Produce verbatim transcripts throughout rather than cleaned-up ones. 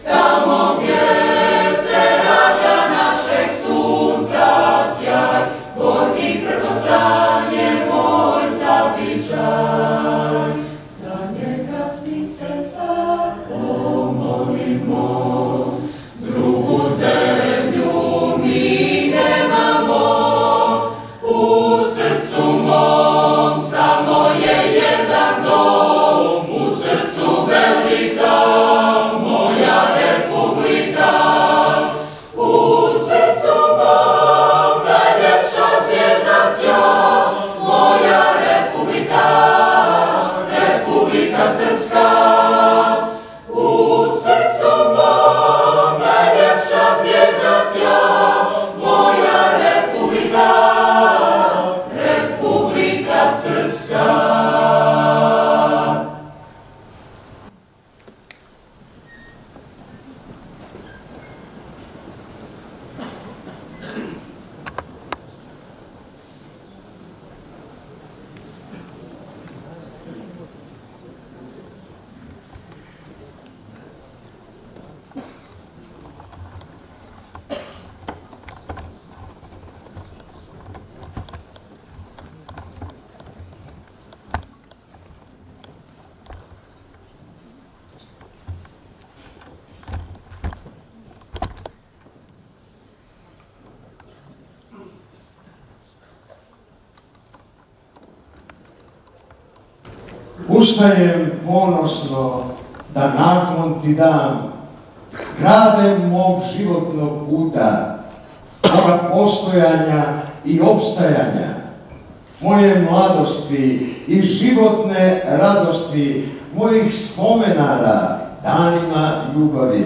Ustajem ponosno da naklon ti dam, grade mog životnog puta, moga postojanja i opstajanja, moje mladosti i životne radosti, mojih spomenara, danima ljubavi.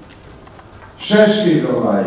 Šešir ovaj,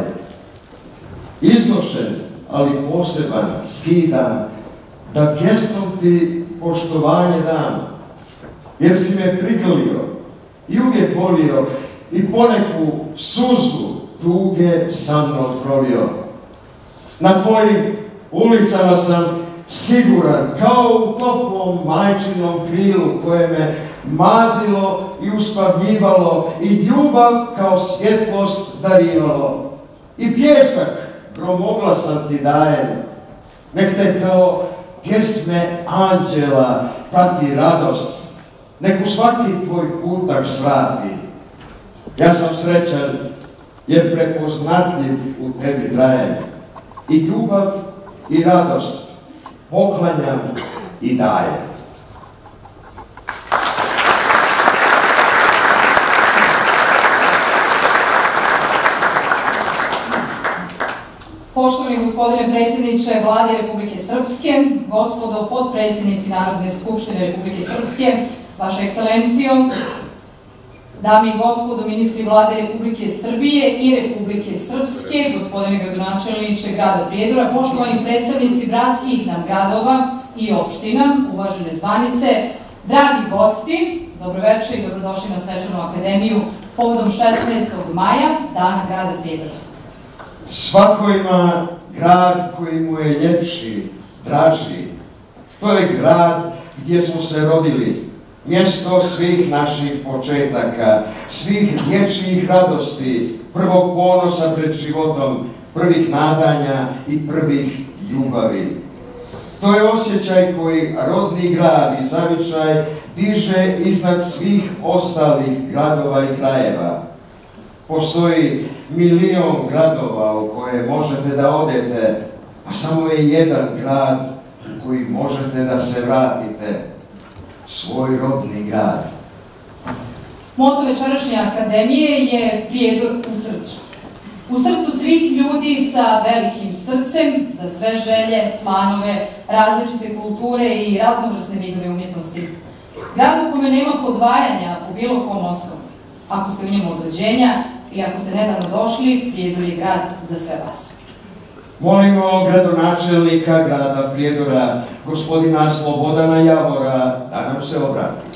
iznošen, ali poseban, skidam, da gestom ti poštovanje dam, jer si me prigrlio i uvijek volio i poneku suzu tuge sa mnom prolio. Na tvojim ulicama sam siguran, kao u toplom majčinom krilu koje me mazilo i uspavljivalo i ljubav kao svjetlost darivalo. I pjesak gromoglasan ti dajem, nek te kao pjesme anđela prati radost, nek u svaki tvoj putak svrati. Ja sam srećan jer prepoznatljiv u tebi trajem i ljubav i radost poklanjam i dajem. Poštovani gospodine predsjedniče Vlade Republike Srpske, gospodo potpredsjednici Narodne skupštine Republike Srpske, vaša ekscelencijo, dame i gospodo ministri Vlade Republike Srbije i Republike Srpske, gospodine gradonačelniče grada Prijedora, poštovani predstavnici bratskih nam gradova i opština, uvažene zvanice, dragi gosti, dobroveče i dobrodošli na Svečanu akademiju povodom šesnaestog maja, Dana grada Prijedora. Svako ima grad koji mu je ljepši, draži. To je grad gdje smo se rodili, mjesto svih naših početaka, svih dječjih radosti, prvog ponosa pred životom, prvih nadanja i prvih ljubavi. To je osjećaj koji rodni grad i zavičaj diže iznad svih ostalih gradova i krajeva. Postoji milion gradova u koje možete da odete, a samo je jedan grad u koji možete da se vratite, svoj rodni grad. Moto večerašnje akademije je Prijedor u srcu. U srcu svih ljudi sa velikim srcem, za sve želje, planove, različite kulture i raznovrsne vidove umjetnosti. Grad u kome nema podvajanja po bilo kom osnovu. Ako ste u njemu od rođenja i ako ste nedavno došli, Prijedor je grad za sve vas. Molimo gradonačelnika grada Prijedora, gospodina Slobodana Javora, da nam se obrati.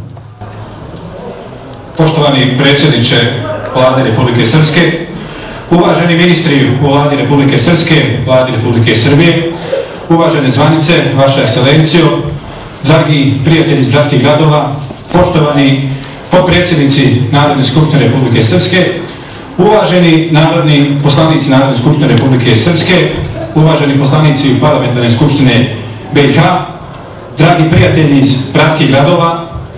Poštovani predsjedniče Vlade Republike Srpske, uvaženi ministri u Vladi Republike Srpske, Vladi Republike Srbije, uvažene zvanice, vaša ekscelencijo, dragi prijatelji iz bratskih gradova, poštovani potpredsjednici Narodne skupštine Republike Srpske, uvaženi narodni poslanici Narodne skupštine Republike Srpske, uvaženi poslanici Parlamentarne skupštine B i H, dragi prijatelji iz bratskih gradova,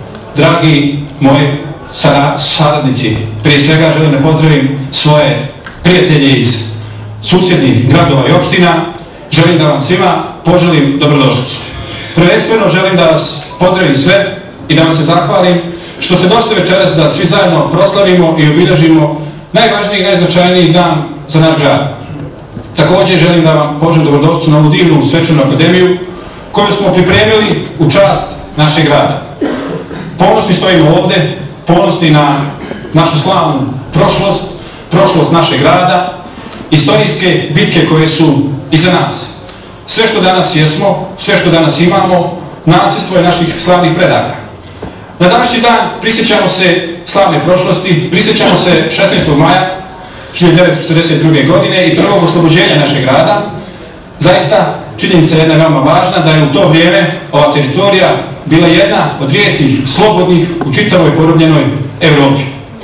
dragi moji saradnici, prije svega želim da pozdravim svoje prijatelje iz susjednih gradova i opština, želim da vam svima poželim dobrodošlicu. Prvenstveno želim da vas pozdravim sve i da vam se zahvalim što ste došli večeras da svi zajedno proslavimo i obilježimo najvažniji i najznačajniji dan za naš grad. Također želim da vam poželim dobrodošlicu na ovu divnu svečanu akademiju koju smo pripremili u čast našeg grada. Ponosni stojimo ovdje, ponosni na našu slavnu prošlost, prošlost našeg grada, istorijske bitke koje su iza nas. Sve što danas jesmo, sve što danas imamo, nasljedstvo je naših slavnih predaka. Na današnji dan prisjećamo se slavne prošlosti, prisjećamo se šesnaestog maja hiljadu devetsto četrdeset druge. godine i prvog oslobođenja našeg grada. Zaista, činjenica je jedna veoma važna da je u to vrijeme ova teritorija bila jedna od rijetkih slobodnih u čitavoj porobljenoj Evropi.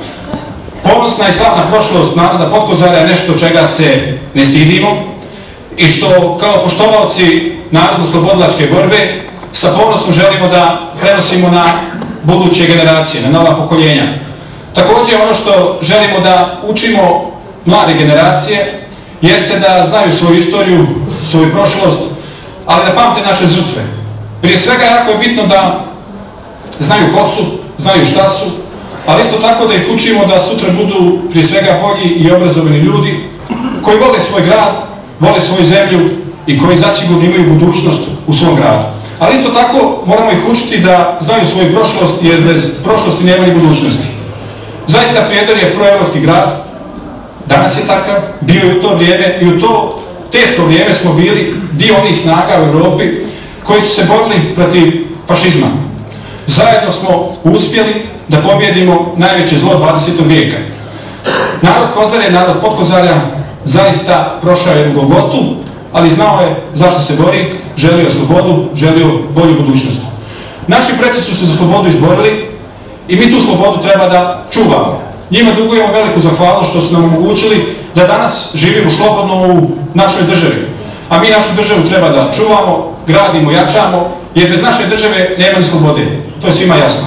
Ponosna i slavna prošlost naroda Potkozarja je nešto čega se ne stidimo i što kao poštovaoci narodno-slobodilačke borbe sa ponosom želimo da prenosimo na buduće generacije, na nova pokoljenja. Također ono što želimo da učimo mlade generacije jeste da znaju svoju istoriju, svoju prošlost, ali da pamte naše žrtve. Prije svega jako je bitno da znaju ko su, znaju šta su, ali isto tako da ih učimo da sutra budu prije svega bolji i obrazovani ljudi koji vole svoj grad, vole svoju zemlju i koji zasigurno imaju budućnost u svom gradu. Ali isto tako moramo ih učiti da znaju svoju prošlost, jer bez prošlosti nema ni budućnosti. Zaista Prijedor je proevropski grad, danas je takav, bio je u to vrijeme i u to teško vrijeme smo bili dio onih snaga u Evropi koji su se borili protiv fašizma. Zajedno smo uspjeli da pobjedimo najveće zlo dvadesetog vijeka. Narod Kozare, narod Potkozarja zaista prošao jednu golgotu, ali znao je zašto se bori, želio slobodu, želio bolju budućnost. Naši preci su se za slobodu izborili i mi tu slobodu treba da čuvamo. Njima dugujemo veliku zahvalnost što su nam omogućili da danas živimo slobodno u našoj državi. A mi našu državu treba da čuvamo, gradimo, jačamo, jer bez naše države nema ni slobode. To je svima jasno.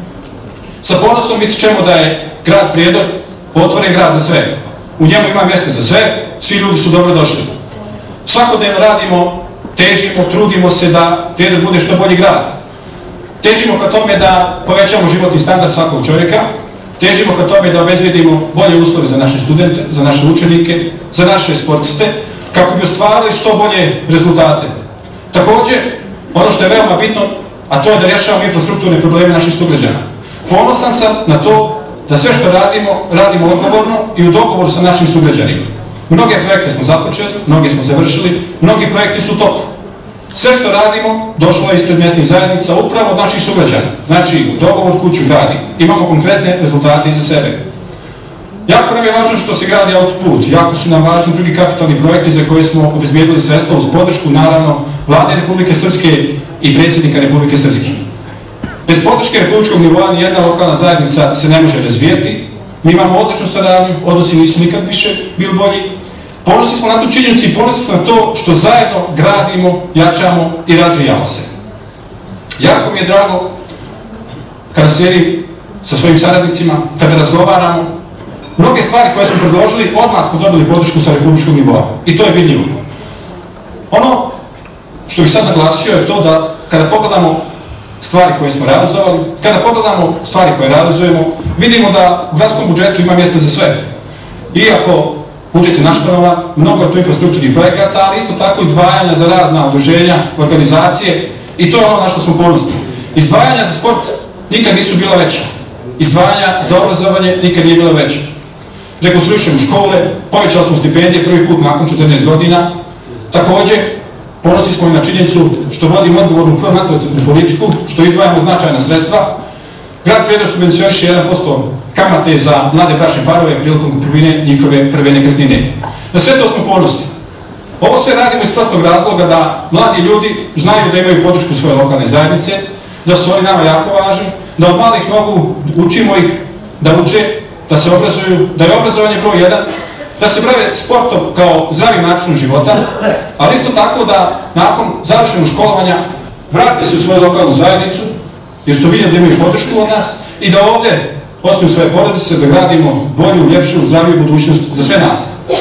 Sa ponosom ističemo da je grad Prijedor otvoren grad za sve. U njemu ima mjesta za sve, svi ljudi su dobro došli. Svakodnevno radimo, težimo, trudimo se da Prijedor bude što bolji grad. Težimo ka tome da povećamo životni standard svakog čovjeka, težimo ka tome da obezbedimo bolje uslove za naše studente, za naše učenike, za naše sportiste, kako bi ostvarili što bolje rezultate. Također, ono što je veoma bitno, a to je da rješavamo infrastrukturne probleme naših sugrađana. Ponosan sam na to da sve što radimo, radimo odgovorno i u dogovoru sa našim sugrađanima. Mnoge projekte smo započeli, mnoge smo završili, mnogi projekti su u toku. Sve što radimo došlo je ispred mjesnih zajednica upravo od naših sugrađana. Znači, dogovor kuću gradi. Imamo konkretne rezultate iza sebe. Jako nam je važno što se gradi autoput, jako su nam važni drugi kapitalni projekti za koje smo obezbijedili sredstva uz podršku, naravno, Vlade Republike Srpske i predsjednika Republike Srpske. Bez podrške republičkog nivoa nijedna lokalna zajednica se ne može razvijeti. Mi imamo odličnu saradnju, odnosi nisu nikad više bili bolji. Ponosni smo na tu činjenicu i ponosni smo na to što zajedno gradimo, jačamo i razvijamo se. Jako mi je drago kada sjedim sa svojim saradnicima, kada razgovaramo. Mnoge stvari koje smo predložili, odmah smo dobili podršku sa republičkog nivoa. I to je vidljivo. Ono što bih sad naglasio je to da kada pogledamo stvari koje smo realizovali, kada pogledamo stvari koje realizujemo, vidimo da u gradskom budžetu ima mjesta za sve. Iako budžet je našpanovan, mnogo je tu infrastrukturnih projekata, ali isto tako izdvajanja za razna udruženja, organizacije i to je ono na što smo ponosni. Izdvajanja za sport nikad nisu bila veća. Izdvajanja za obrazovanje nikad nije bila veća. Rekonstruišemo škole, povećali smo stipendije prvi put nakon četrnaest godina. Također, ponosni smo i na činjenicu što vodimo odgovornu pronatalitetnu politiku, što izdvajamo značajna sredstva. Grad Prijedor subvencioniše jedan posto kamate za mlade bračne parove prilikom kupovine njihove prve nekretnine. Na sve to smo ponosni. Ovo sve radimo iz prostog razloga da mladi ljudi znaju da imaju podršku svoje lokalne zajednice, da su oni nama jako važni, da od malih nogu učimo ih da uče, da se obrazuju, da je obrazovanje broj jedan, da se bave sportom kao zdravim načinom života, ali isto tako da nakon završenog školovanja vrate se u svoju lokalnu zajednicu, jer su vidjeli da imaju podršku od nas i da ovdje osnuju svoje porodice, da gradimo bolju, ljepšu, zdraviju budućnost za sve nas.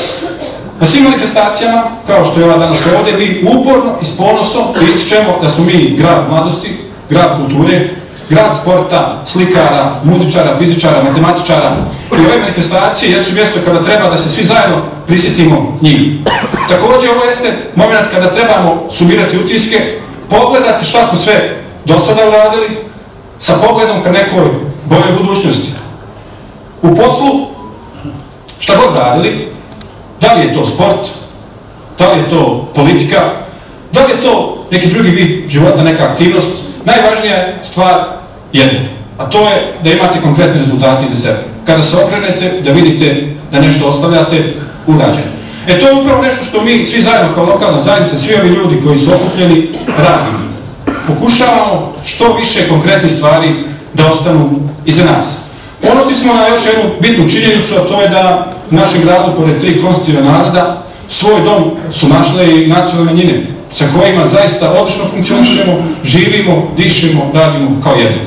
Na svim manifestacijama, kao što je ova danas ovdje, mi uporno i s ponosom ističemo da smo mi grad mladosti, grad kulture, grad sporta, slikara, muzičara, fizičara, matematičara. I ove manifestacije jesu mjesto kada treba da se svi zajedno prisjetimo njih. Također ovo jeste moment kada trebamo sumirati utiske, pogledati šta smo sve do sada uradili, sa pogledom ka nekoj boljoj budućnosti. U poslu, šta god radili, da li je to sport, da li je to politika, da li je to neki drugi vid života, neka aktivnost, najvažnija je stvar jedna, a to je da imate konkretne rezultate iza sebe. Kada se okrenete, da vidite da nešto ostavljate urađeno. E to je upravo nešto što mi svi zajedno kao lokalna zajednica, svi ovi ljudi koji su okupljeni, radimo. Pokušavamo što više konkretnih stvari da ostanu iza nas. Ponosni smo na još jednu bitnu činjenicu, a to je da u našem gradu, pored tri konstitutivna naroda, svoj dom su našle i nacionalne manjine, sa kojima zaista odlično funkcionišemo, živimo, dišemo, radimo kao jedno.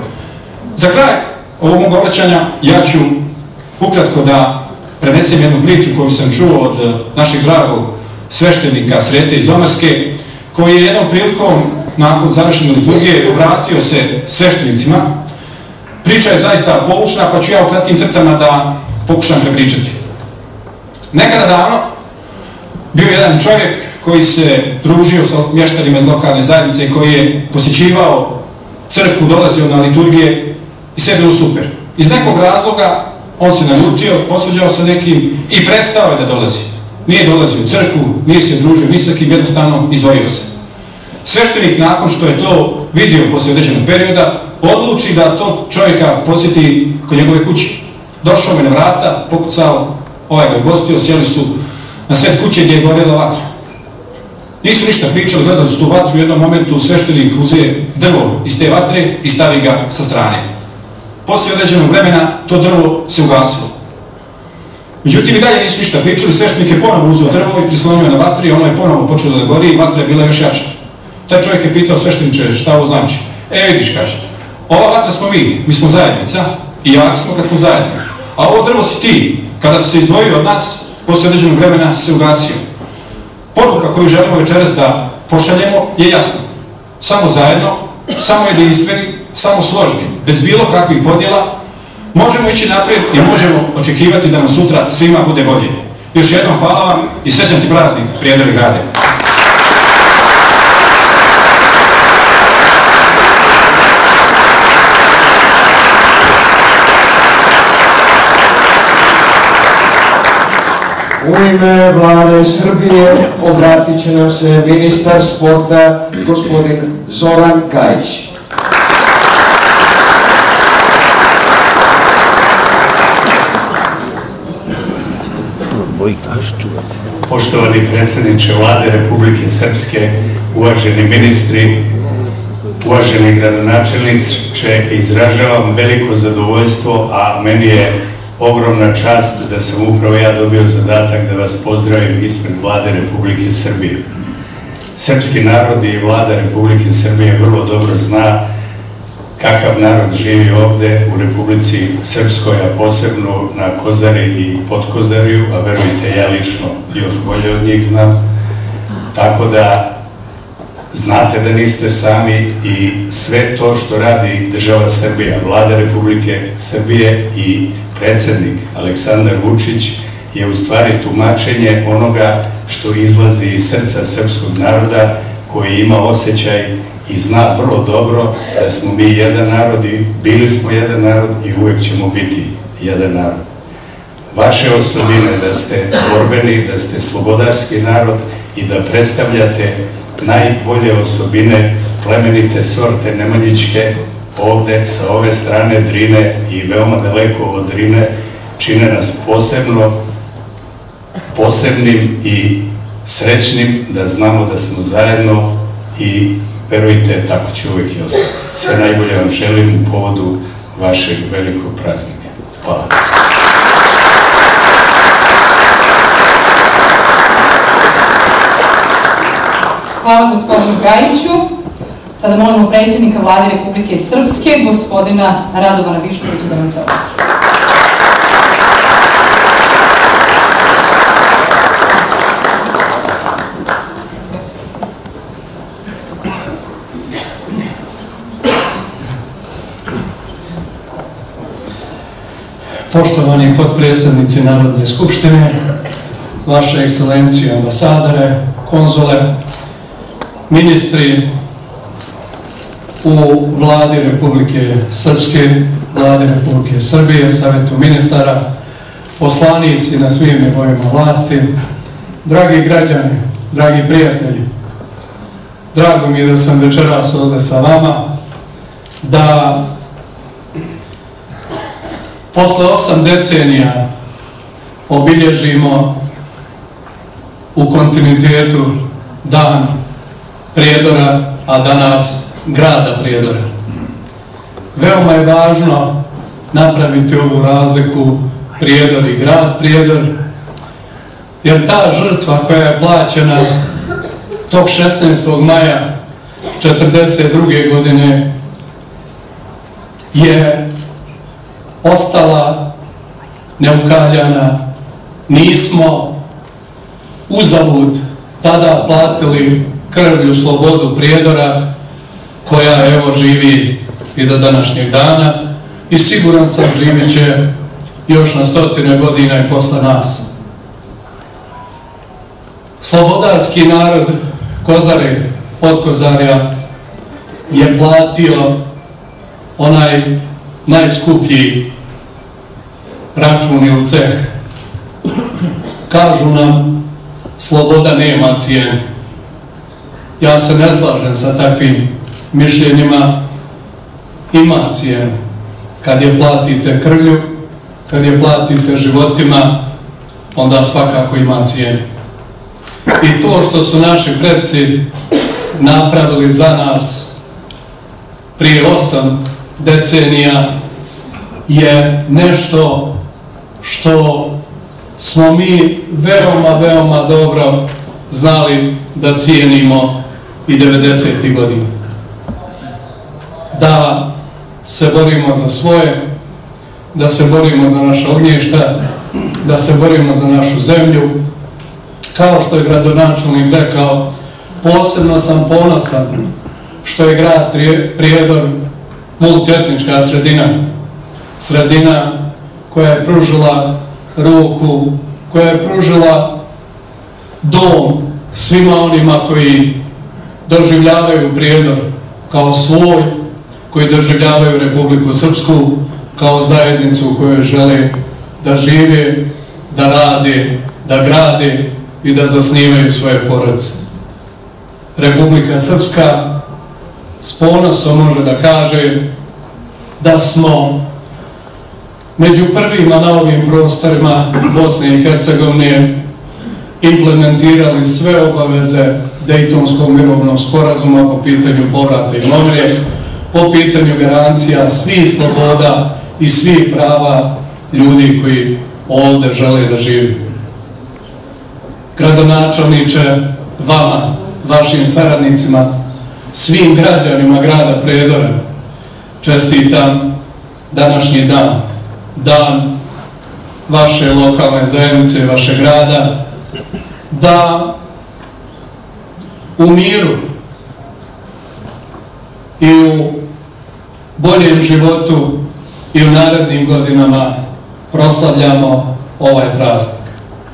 Za kraj ovog mog obraćanja ja ću ukratko da prenesem jednu priču koju sam čuo od našeg dragog sveštenika Srete iz Omarske, koji je jednom prilikom nakon završene liturgije obratio se sveštenicima. Priča je zaista poučna, pa ću ja u kratkim crtama da pokušam prepričati. Nekada davno bio jedan čovjek koji se družio sa mještanima iz lokalne zajednice i koji je posjećivao crkvu, dolazio na liturgije i sve bilo super. Iz nekog razloga on se naljutio, posvađao sa nekim i prestao je da dolazi. Nije dolazio u crkvu, nije se družio ni sa kim, jednostavno izdvojio se. Sveštenik nakon što je to vidio poslije određenog perioda, odluči da tog čovjeka posjeti kod njegove kući. Došao me na vrata, pokucao, ovaj ga je gostio, sjeli su na sred kuće gdje je gorjela vatra. Nisu ništa pričali, gledali su tu vatru, u jednom momentu sveštenik uzije drvo iz te vatre i stavi ga sa strane. Poslije određenog vremena to drvo se ugasilo. Međutim, i dalje nisu ništa pričali, sveštenik je ponovo uzeo drvo i prislonio na vatri i ono je ponovo počelo da gori i vatra je bila još jača. Taj čovjek je pitao svešteniče šta ovo znači. E, vidiš, kaže, ova vatra smo mi, mi smo zajednica i jaki smo kad smo zajedni. A ovo drvo si ti, kada si se izdvojio od nas, poslije određenog vremena se ugasio. Poruka koju želimo večeras da pošaljemo je jasna. Samo zajedno, samo jedinstveni, samo složni, bez bilo kakvih podjela, možemo ići naprijed i možemo očekivati da nam sutra svima bude bolje. Još jednom hvala vam i srećan ti praznik, Prijedor grade. U ime Vlade Srbije obratit će nam se ministar sporta, gospodin Zoran Gajić. Poštovani predsjedniče Vlade Republike Srpske, uvaženi ministri, uvaženi gradonačelniče, izražavam veliko zadovoljstvo, a meni je ogromna čast da sam upravo ja dobio zadatak da vas pozdravim ispred Vlade Republike Srbije. Srpski narod i Vlada Republike Srbije vrlo dobro zna kakav narod živi ovde u Republici Srpskoj, a posebno na Kozari i Podkozariju, a verujte, ja lično još bolje od njih znam. Tako da znate da niste sami i sve to što radi država Srbija, Vlada Republike Srbije i predsjednik Aleksandar Vučić je u stvari tumačenje onoga što izlazi iz srca srpskog naroda, koji ima osjećaj i zna vrlo dobro da smo mi jedan narod i bili smo jedan narod i uvek ćemo biti jedan narod. Vaše osobine da ste borbeni, da ste slobodarski narod i da predstavljate najbolje osobine plemenite sorte nemanjičke ovde sa ove strane Drine i veoma daleko od Drine čine nas posebno posebnim i srećnim da znamo da smo zajedno i verujte, tako će uvijek i ostati. Sve najbolje vam želim u povodu vašeg velikog praznika. Hvala. Hvala gospodinu Gajiću. Sada molimo predsjednika Vlade Republike Srpske, gospodina Radovana Viškovića, da nam se obrati. Poštovani potpredsjednici Narodne skupštine, vaše ekscelencije, ambasadore, konzule, ministri u Vladi Republike Srpske, Vladi Republike Srbije, Savjetu ministara, poslanici na svim nivoima vlasti, dragi građani, dragi prijatelji, drago mi je da sam večeras ovdje sa vama, da posle osam decenija obilježimo u kontinuitetu dan Prijedora, a danas grada Prijedora. Veoma je važno napraviti ovu razliku Prijedor i grad Prijedor, jer ta žrtva koja je plaćena tog šesnaestog maja četrdeset druge godine je ostala neukaljana. Nismo uzalud tada platili krvlju slobodu Prijedora, koja evo živi i do današnjeg dana i siguran sam živit će još na stotine godina i posle nas. Slobodarski narod Kozare, Podkozarja je platio onaj najskuplji račun ili ceh. Kažu nam, sloboda nema cijene. Ja se ne slažem sa takvim mišljenjima. Ima cijenu. Kad je platite krvlju, kad je platite životima, onda svakako ima cijenu. I to što su naši preci napravili za nas prije osam decenija je nešto što smo mi veoma, veoma dobro znali da cijenimo i devedesetih godina. Da se borimo za svoje, da se borimo za naše ognjišta, da se borimo za našu zemlju. Kao što je gradonačelnik rekao, posebno sam ponosan što je grad Prijedor multietnička sredina. Sredina koja je pružila ruku, koja je pružila dom svima onima koji doživljavaju Prijedor kao svoj, koji doživljavaju Republiku Srpsku kao zajednicu u kojoj žele da žive, da rade, da grade i da zasnivaju svoje porodice. Republika Srpska s ponosom može da kaže da smo među prvima na ovim prostorima Bosne i Hercegovine implementirali sve obaveze Dejtonskog mirovnog sporazuma po pitanju povrata imovine, po pitanju garancija svih sloboda i svih prava ljudi koji ovdje žele da živi. Gradonačelniče, vama, vašim saradnicima, svim građanima grada Prijedora čestitam današnji dan, dan vaše lokalne zajednice, vašeg grada, da u miru i u boljem životu i u narednim godinama proslavljamo ovaj praznik.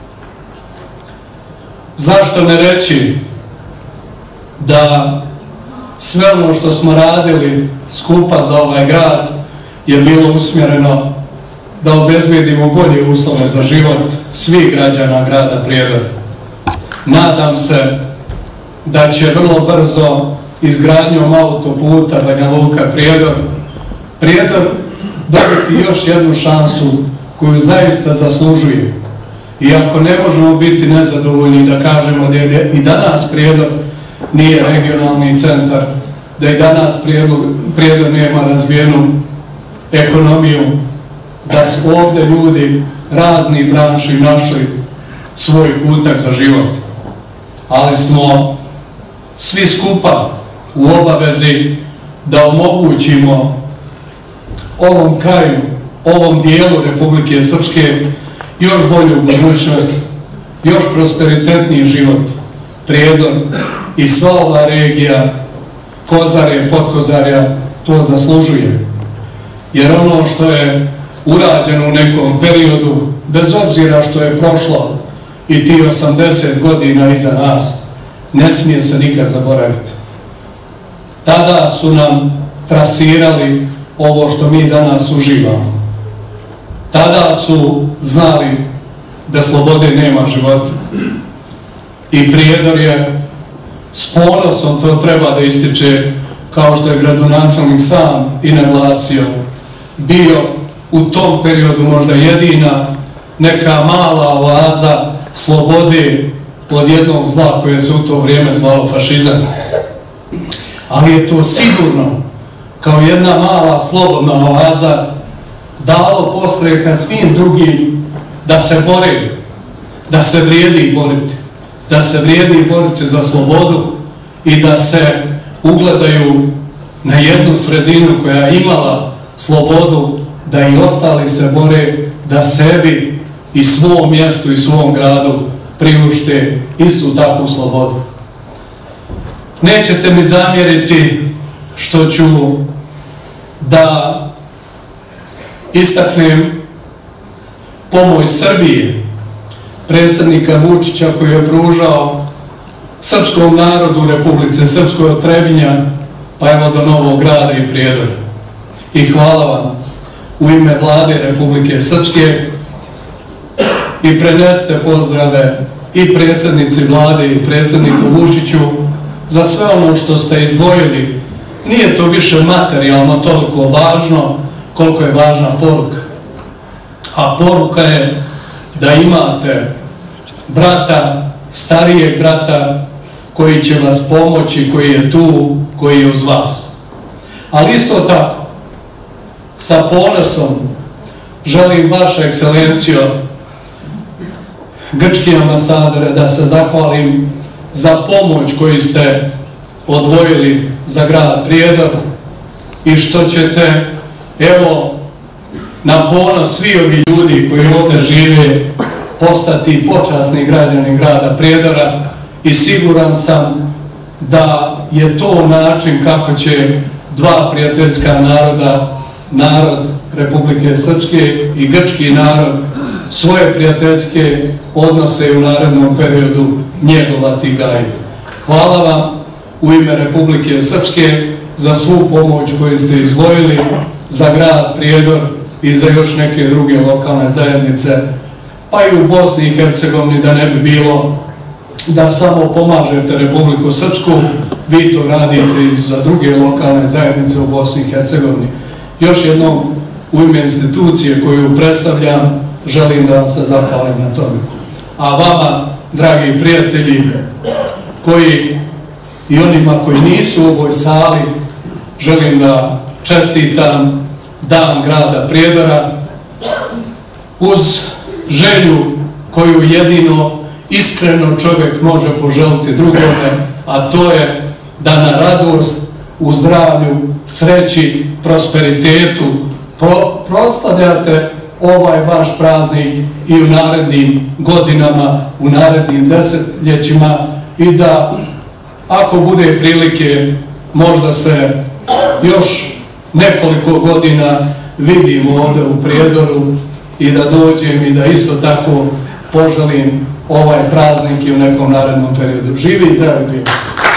Zašto ne reći da sve ono što smo radili skupa za ovaj grad je bilo usmjereno da obezbedimo bolje uslove za život svih građana grada Prijedora. Nadam se da će vrlo brzo izgradnjom autoputa Banja Luka Prijedor Prijedor dobiti još jednu šansu koju zaista zaslužuje. I ako ne možemo biti nezadovoljni da kažemo da je i danas Prijedor nije regionalni centar, da i danas Prijedor nema razvijenu ekonomiju, da su ovdje ljudi razni branši našli svoj kutak za život. Ali smo svi skupa u obavezi da omogućimo ovom kraju, ovom dijelu Republike Srpske još bolju budućnost, još prosperitetniji život. Prijedor i sva ova regija, Kozare, Podkozarja, to zaslužuje. Jer ono što je urađeno u nekom periodu, bez obzira što je prošlo i ti osamdeset godina iza nas, ne smije se nikad zaboraviti. Tada su nam trasirali ovo što mi danas uživamo. Tada su znali da slobode nema života. I Prijedor je s ponosom, to treba da ističe, kao što je gradonačelnik sam i naglasio, bio u tom periodu možda jedina neka mala oaza slobode od jednog zla koje se u to vrijeme zvalo fašizam. Ali je to sigurno kao jedna mala slobodna oaza dalo podstreka svim drugim da se bore, da se vrijedi boriti, da se vrijedi boriti za slobodu i da se ugledaju na jednu sredinu koja je imala slobodu, da i ostali se bore da sebi i svom mjestu i svom gradu priušte istu takvu slobodu. Nećete mi zamjeriti što ću da istaknem pomoć Srbije, predsjednika Vučića koji je pružao srpskom narodu u Republici Srpskoj od Trebinja pa evo do Novog Grada i Prijedora. I hvala vam u ime Vlade Republike Srpske i prenesite pozdrave i predsjednici Vlade i predsjedniku Vučiću za sve ono što ste izdvojili. Nije to više materijalno toliko važno koliko je važna poruka. A poruka je da imate brata, starijeg brata koji će vas pomoći, koji je tu, koji je uz vas. Ali isto tako, sa ponosom želim vaša ekscelencijo, grčki ambasadore, da se zahvalim za pomoć koju ste odvojili za grad Prijedor i što ćete, evo, na ponos svi ovi ljudi koji ovdje žive postati počasni građani grada Prijedora i siguran sam da je to način kako će dva prijateljska naroda, narod Republike Srpske i grčki narod, svoje prijateljske odnose u narednom periodu njegovati i gajiti. Hvala vam u ime Republike Srpske za svu pomoć koju ste izdvojili za grad Prijedor i za još neke druge lokalne zajednice, pa i u Bosni i Hercegovini, da ne bi bilo da samo pomažete Republiku Srpsku, vi to radite i za druge lokalne zajednice u Bosni i Hercegovini. Još jednom u ime institucije koju predstavljam želim da vam se zahvalim na tome. A vama, dragi prijatelji, koji i onima koji nisu u ovoj sali, želim da čestitam Dan grada Prijedora uz želju koju jedino iskreno čovjek može poželiti drugome, a to je da na radost, u zdravlju, sreći, prosperitetu pro, proslavljate ovaj vaš praznik i u narednim godinama, u narednim desetljećima i da ako bude prilike možda se još nekoliko godina vidimo ovdje u Prijedoru i da dođem i da isto tako poželim ovaj praznik i u nekom narednom periodu. Živi i zdravi Prijedor!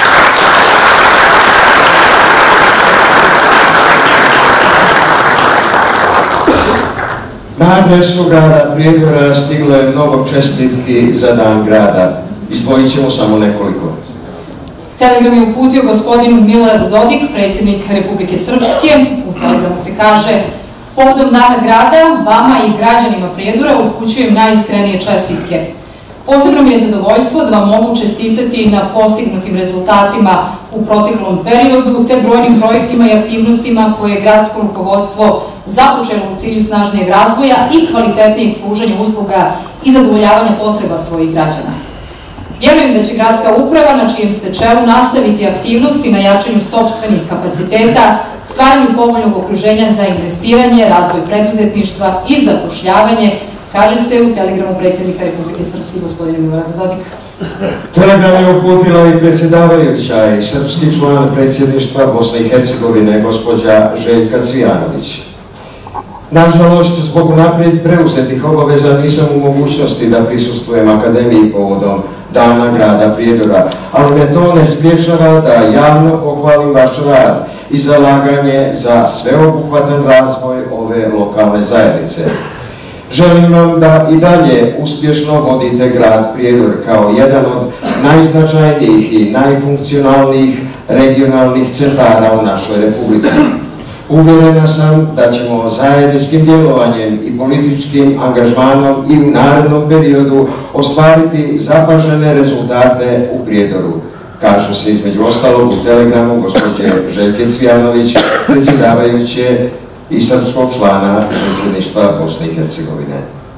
Na adresu grada Prijedora stiglo je mnogo čestitki za Dan grada. Izdvojit ćemo samo nekoliko. Telegram je uputio gospodin Milorad Dodik, predsjednik Republike Srpske. U telegramu se kaže: povodom Dana grada, vama i građanima Prijedora upućujem najiskrenije čestitke. Posebno mi je zadovoljstvo da vam mogu čestitati na postignutim rezultatima u proteklom periodu te brojnim projektima i aktivnostima koje je gradsko rukovodstvo započelo u cilju snažnijeg razvoja i kvalitetnijeg pružanja usluga i zadovoljavanja potreba svojih građana. Vjerujem da će gradska uprava, na čijem ste čelu, nastaviti aktivnosti na jačanju sopstvenih kapaciteta, stvaranju povoljnog okruženja za investiranje, razvoj preduzetništva i zapošljavanje, kaže se u telegramu predsjednika Republike Srpske gospodina Milorada Dodika. Telegram je uputila i predsjedavajuća i srpski član predsjedništva Bosne i Hercegovine, gospođa Željka Cvijanović. Nažalost, zbog unaprijed preuzetih obaveza nisam u mogućnosti da prisustvujem akademiji povodom Dana grada Prijedora, ali me to ne spriječava da javno pohvalim vaš rad i zalaganje za sveobuhvatan razvoj ove lokalne zajednice. Želim vam da i dalje uspješno vodite grad Prijedor kao jedan od najznačajnijih i najfunkcionalnijih regionalnih centara u našoj republici. Uvjerena sam da ćemo zajedničkim djelovanjem i političkim angažmanom i u narednom periodu ostvariti zapažene rezultate u Prijedoru, kaže se između ostalog u telegramu gospođe Željke Cvijanović, predsjedavajuće i srpskog člana predsjedništva Bosne i Hercegovine.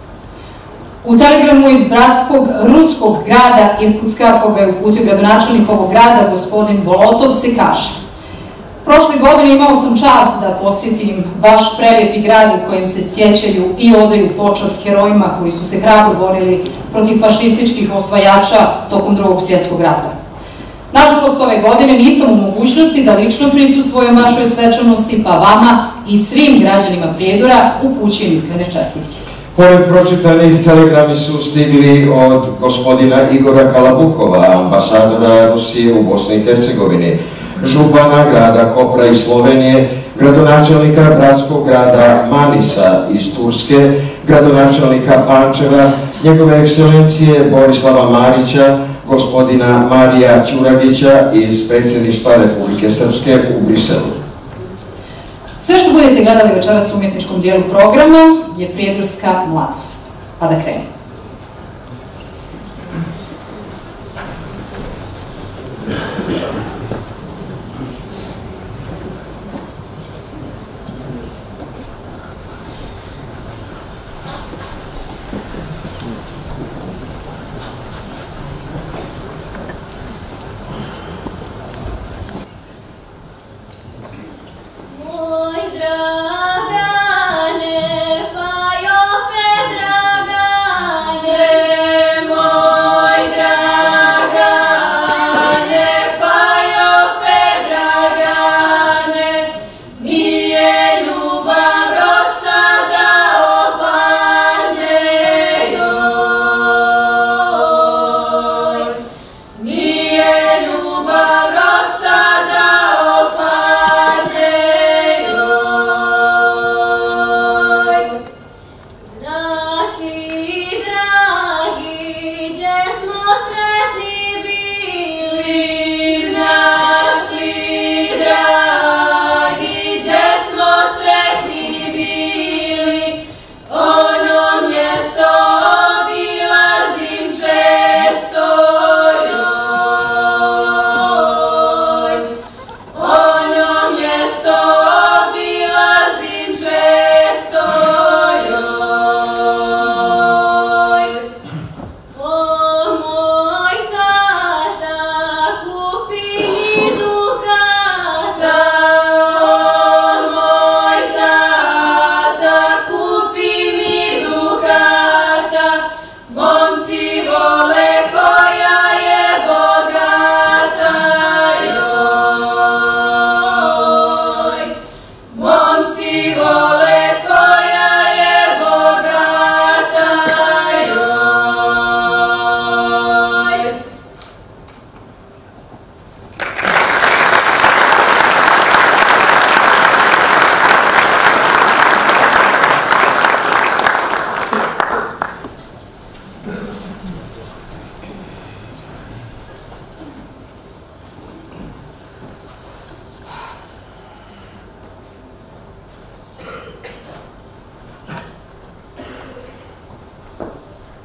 U telegramu iz bratskog ruskog grada Irkutska, koga je uputio gradonačelnik ovog grada, gospodin Bolotov, se kaže: prošle godine imao sam čast da posjetim vaš prelijepi grad u kojem se sjećaju i odaju počast herojima koji su se hrabro borili protiv fašističkih osvajača tokom Drugog svjetskog rata. Nažalost, ove godine nisam u mogućnosti da lično prisustvujem vašoj svečanosti, pa vama i svim građanima Prijedora upućujem iskrene čestitke. Pored pročitanih, telegrami su stigli od gospodina Igora Kalabuhova, ambasadora Rusije u Bosni i Hercegovini, župana grada Kopra iz Slovenije, gradonačelnika bratskog grada Manisa iz Turske, gradonačelnika Pančeva, njegove ekscelencije Borislava Marića, gospodina Marija Ćuragića iz predsjedništva Republike Srpske u Briselu. Sve što budete gledali večeras u umjetničkom dijelu programa je prijedorska mladost. Pa da krenemo. Moj dragane, pa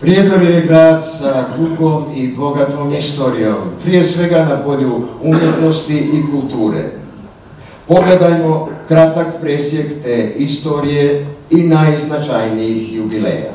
Prijedor je grad sa dugom i bogatom istorijom, prije svega na polju umjetnosti i kulture. Pogledajmo kratak presjek te istorije i najznačajnijih jubileja.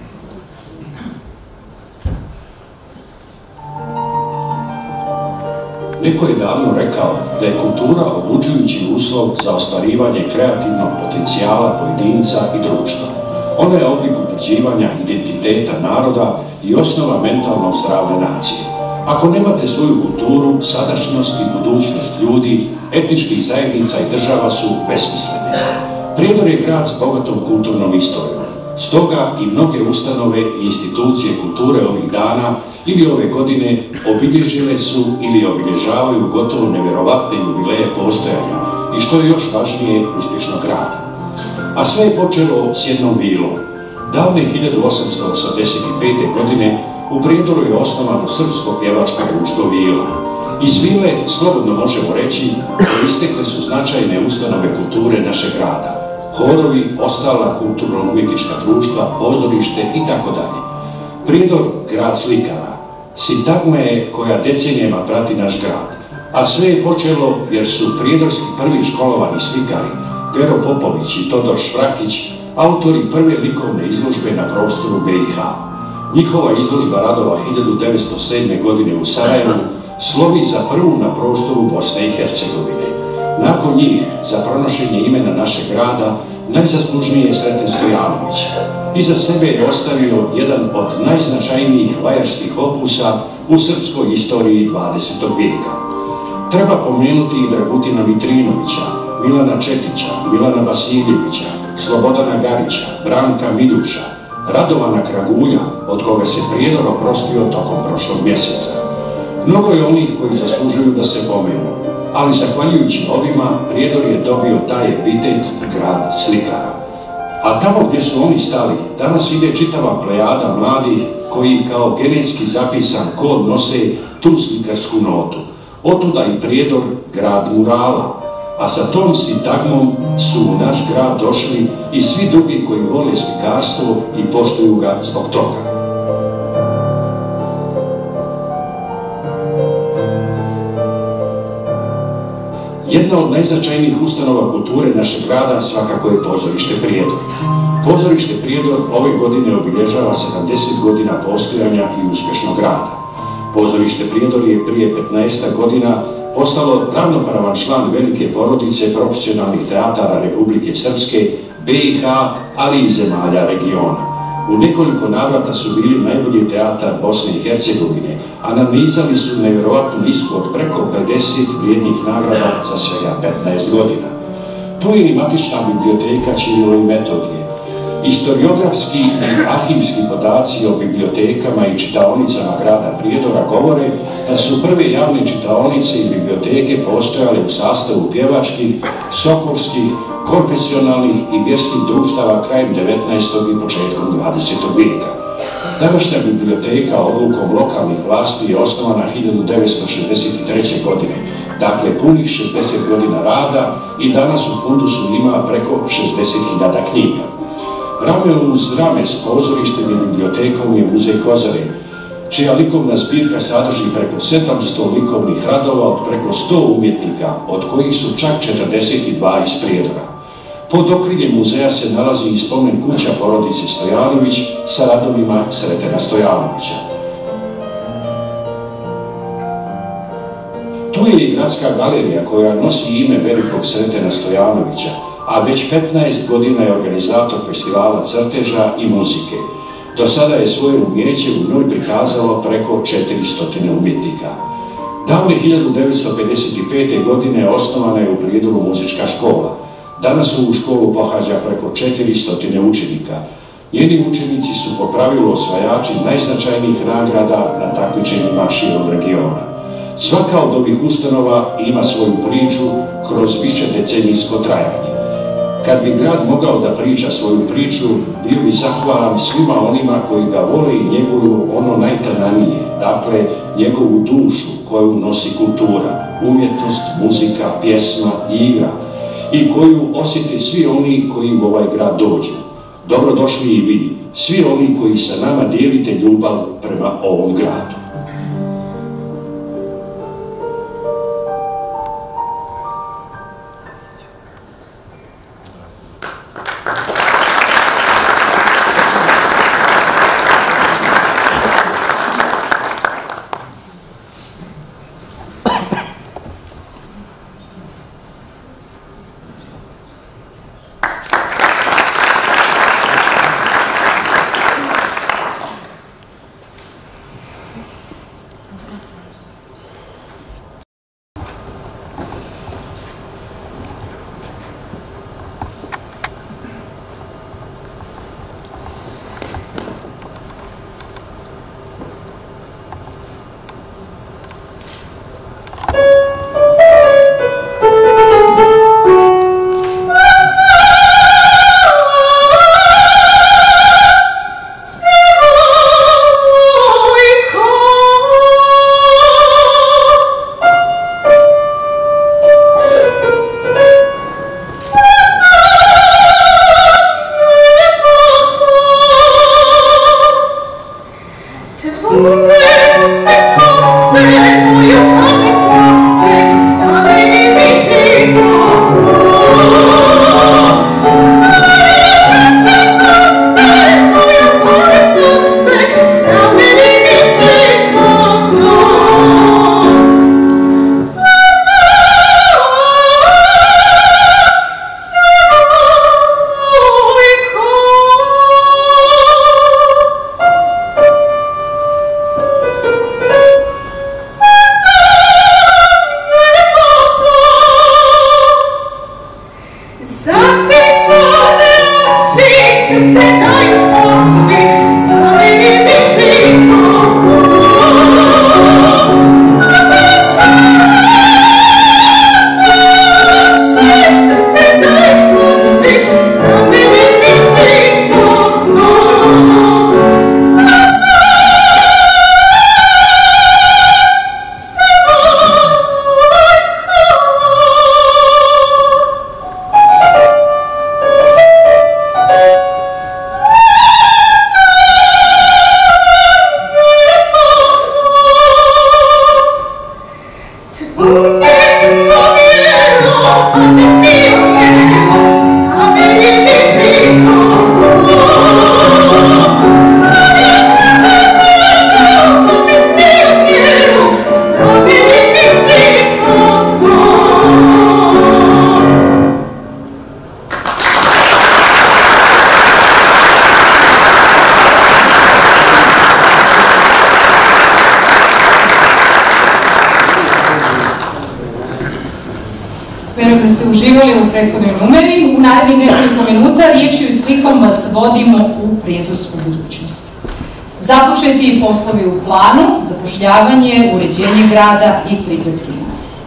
Neko je davno rekao da je kultura odlučujući uslov za ostvarivanje kreativnog potencijala pojedinca i društva. Ona je oblik utvrđivanja identiteta naroda i osnova mentalnog zdravlja nacije. Ako nemate svoju kulturu, sadašnjost i budućnost ljudi, etničkih zajednica i država su besmislene. Prijedor je grad s bogatom kulturnom istorijom. Stoga i mnoge ustanove i institucije kulture ovih dana ili ove godine obilježile su ili obilježavaju gotovo nevjerovatne jubileje postojanja i što je još važnije, uspješnog rada. A sve je počelo s jednom vilom. Davne hiljadu osamsto osamdeset pete. godine u Prijedoru je osnovano Srpsko pjevačko društvo Vila. Iz Vile, slobodno možemo reći, proistekle su značajne ustanove kulture našeg grada. Horovi, ostala kulturno-umjetnička društva, pozorište i tako dalje. Prijedor, grad slikara. Sintagma je koja decenijama prati naš grad. A sve je počelo jer su prijedorski prvi školovani slikari Pero Popović i Todor Švrakić autori prve likovne izložbe na prostoru B i H. Njihova izložba radova hiljadu devetsto sedme. godine u Sarajevu slovi za prvu na prostoru Bosne i Hercegovine. Nakon njih, za pronošenje imena našeg grada, najzaslužniji je Sreten Stojanović. Iza sebe je ostavio jedan od najznačajnijih vajarskih opusa u srpskoj istoriji dvadesetog vijeka. Treba pomenuti i Dragutina Mitrinovića, Milana Četića, Milana Vasiljevića, Slobodana Garića, Branka Miljuša, Radovana Kragulja, od koga se Prijedor oprostio tokom prošlog mjeseca. Mnogo je onih koji zaslužuju da se pomenu, ali zahvaljujući ovima Prijedor je dobio taj epitet grad slikara. A tamo gdje su oni stali, danas ide čitava plejada mladih koji kao genetski zapisan kod nose tu slikarsku notu. Otuda i Prijedor grad murala, a sa tom sintagmom su u naš grad došli i svi drugi koji vole slikarstvo i poštuju ga zbog toga. Jedna od najznačajnijih ustanova kulture našeg grada svakako je pozorište Prijedor. Pozorište Prijedor ove godine obilježava sedamdeset godina postojanja i uspješnog rada. Pozorište Prijedor je prije petnaestak godina postalo ravnopravan član velike porodice profesionalnih teatara Republike Srpske, B i H, ali i zemalja regiona. U nekoliko navrata su bili najbolji teatar Bosne i Hercegovine, a nanizali su nevjerovatnu ishod preko pedeset vrijednih nagrada za svega petnaest godina. Tu je i matična biblioteka Ćirilo i Metodije. Historiografski i arhivski podaci o bibliotekama i čitaonicama grada Prijedora govore da su prve javne čitaonice i biblioteke postojale u sastavu pjevačkih, sokolskih, konfesionalnih i vjerskih društava krajem devetnaestog i početkom dvadesetog vijeka. Današnja biblioteka odlukom lokalnih vlasti je osnovana hiljadu devetsto šezdeset treće. godine, dakle punih šezdeset godina rada i danas u fundusu ima preko šezdeset hiljada knjiga. Rame uz rame s pozorištem i bibliotekom je muzej Kozarin, čija likovna zbirka sadrži preko sedamsto likovnih radova od preko sto umjetnika, od kojih su čak četrdeset dva iz Prijedora. Pod okriljem muzeja se nalazi i spomen kuća porodice Stojanović sa radovima Sretena Stojanovića. Tu je i gradska galerija koja nosi ime velikog Sretena Stojanovića, a već petnaest godina je organizator festivala crteža i muzike. Do sada je svoje umjeće u njoj prikazalo preko četiristo umjetnika. Davne hiljadu devetsto pedeset pete. godine osnovana je u Prijedoru muzička škola. Danas ovu školu pohađa preko četiristo učenika. Njeni učenici su po pravilu osvajači najznačajnijih nagrada na takmičenjima širom regiona. Svaka od ovih ustanova ima svoju priču kroz višedecenijsko trajanje. Kad bi grad mogao da priča svoju priču, bio bi zahvalan svima onima koji ga vole i njeguju ono najtananije, dakle njegovu dušu koju nosi kultura, umjetnost, muzika, pjesma i igra, i koju osjete svi oni koji u ovaj grad dođu. Dobrodošli i vi, svi oni koji sa nama dijelite ljubav prema ovom gradu. Verujem da ste uživali u prethodnoj numeri. U narednih nekoliko minuta riječju i slikom vas vodimo u prijedorsku budućnost. Započeti poslovi u planu, zapošljavanje, uređenje grada i prigradskih naselja.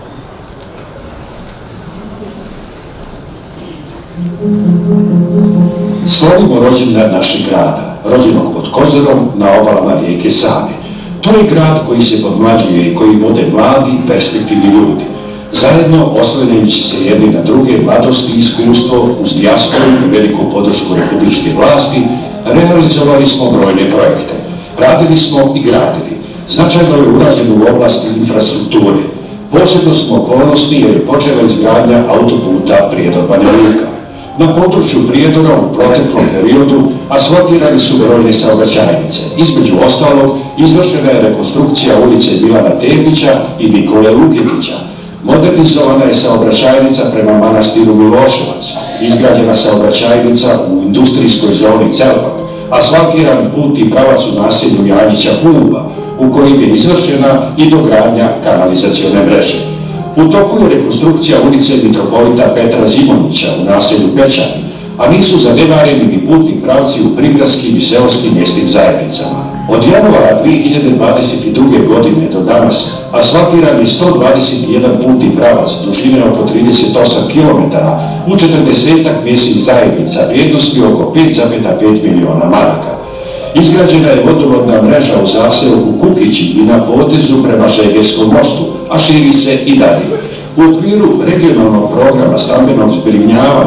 Slavimo rođendan našeg grada, rođenog pod Kozarom na obalama rijeke Save. To je grad koji se podmlađuje i koji vode mladi, perspektivni ljudi. Zajedno, oslanjajući se jedni na druge, mladosti i iskustvo, uz dijasporu i veliku podršku republičke vlasti, realizovali smo brojne projekte. Radili smo i gradili. Značajno je urađeno u oblasti infrastrukture. Posebno smo ponosni jer je počela izgradnja autoputa Prijedor-Banja Luka. Na području Prijedora u proteklom periodu asfaltirani su brojne saobraćajnice. Između ostalog, izvršena je rekonstrukcija ulice Milana Tepića i Nikole Luketića. Modernizovana je saobraćajnica prema manastiru Miloševac, izgrađena saobraćajnica u industrijskoj zoni Celpak, asfaltiran putni pravac u naselju Janjića Humba, u kojim je izvršena i dogradnja kanalizacione mreže. U toku je rekonstrukcija ulice mitropolita Petra Zimonjića u naselju Pećani, a nisu zanemareni ni putni pravci u prigradskim i seoskim mjesnim zajednicama. Od januara dvije hiljade dvadeset druge. godine do danas asfaltiran je sto dvadeset jedan putni pravac dužine oko trideset osam kilometara u četrdesetak mjesnih zajednica vrijednosti oko pet zarez pet miliona maraka. Izgrađena je vodovodna mreža u zaseoku Kukići i na potezu prema Žegerskom mostu, a širi se i dalje. U okviru regionalnog programa stambenog zbrinjavanja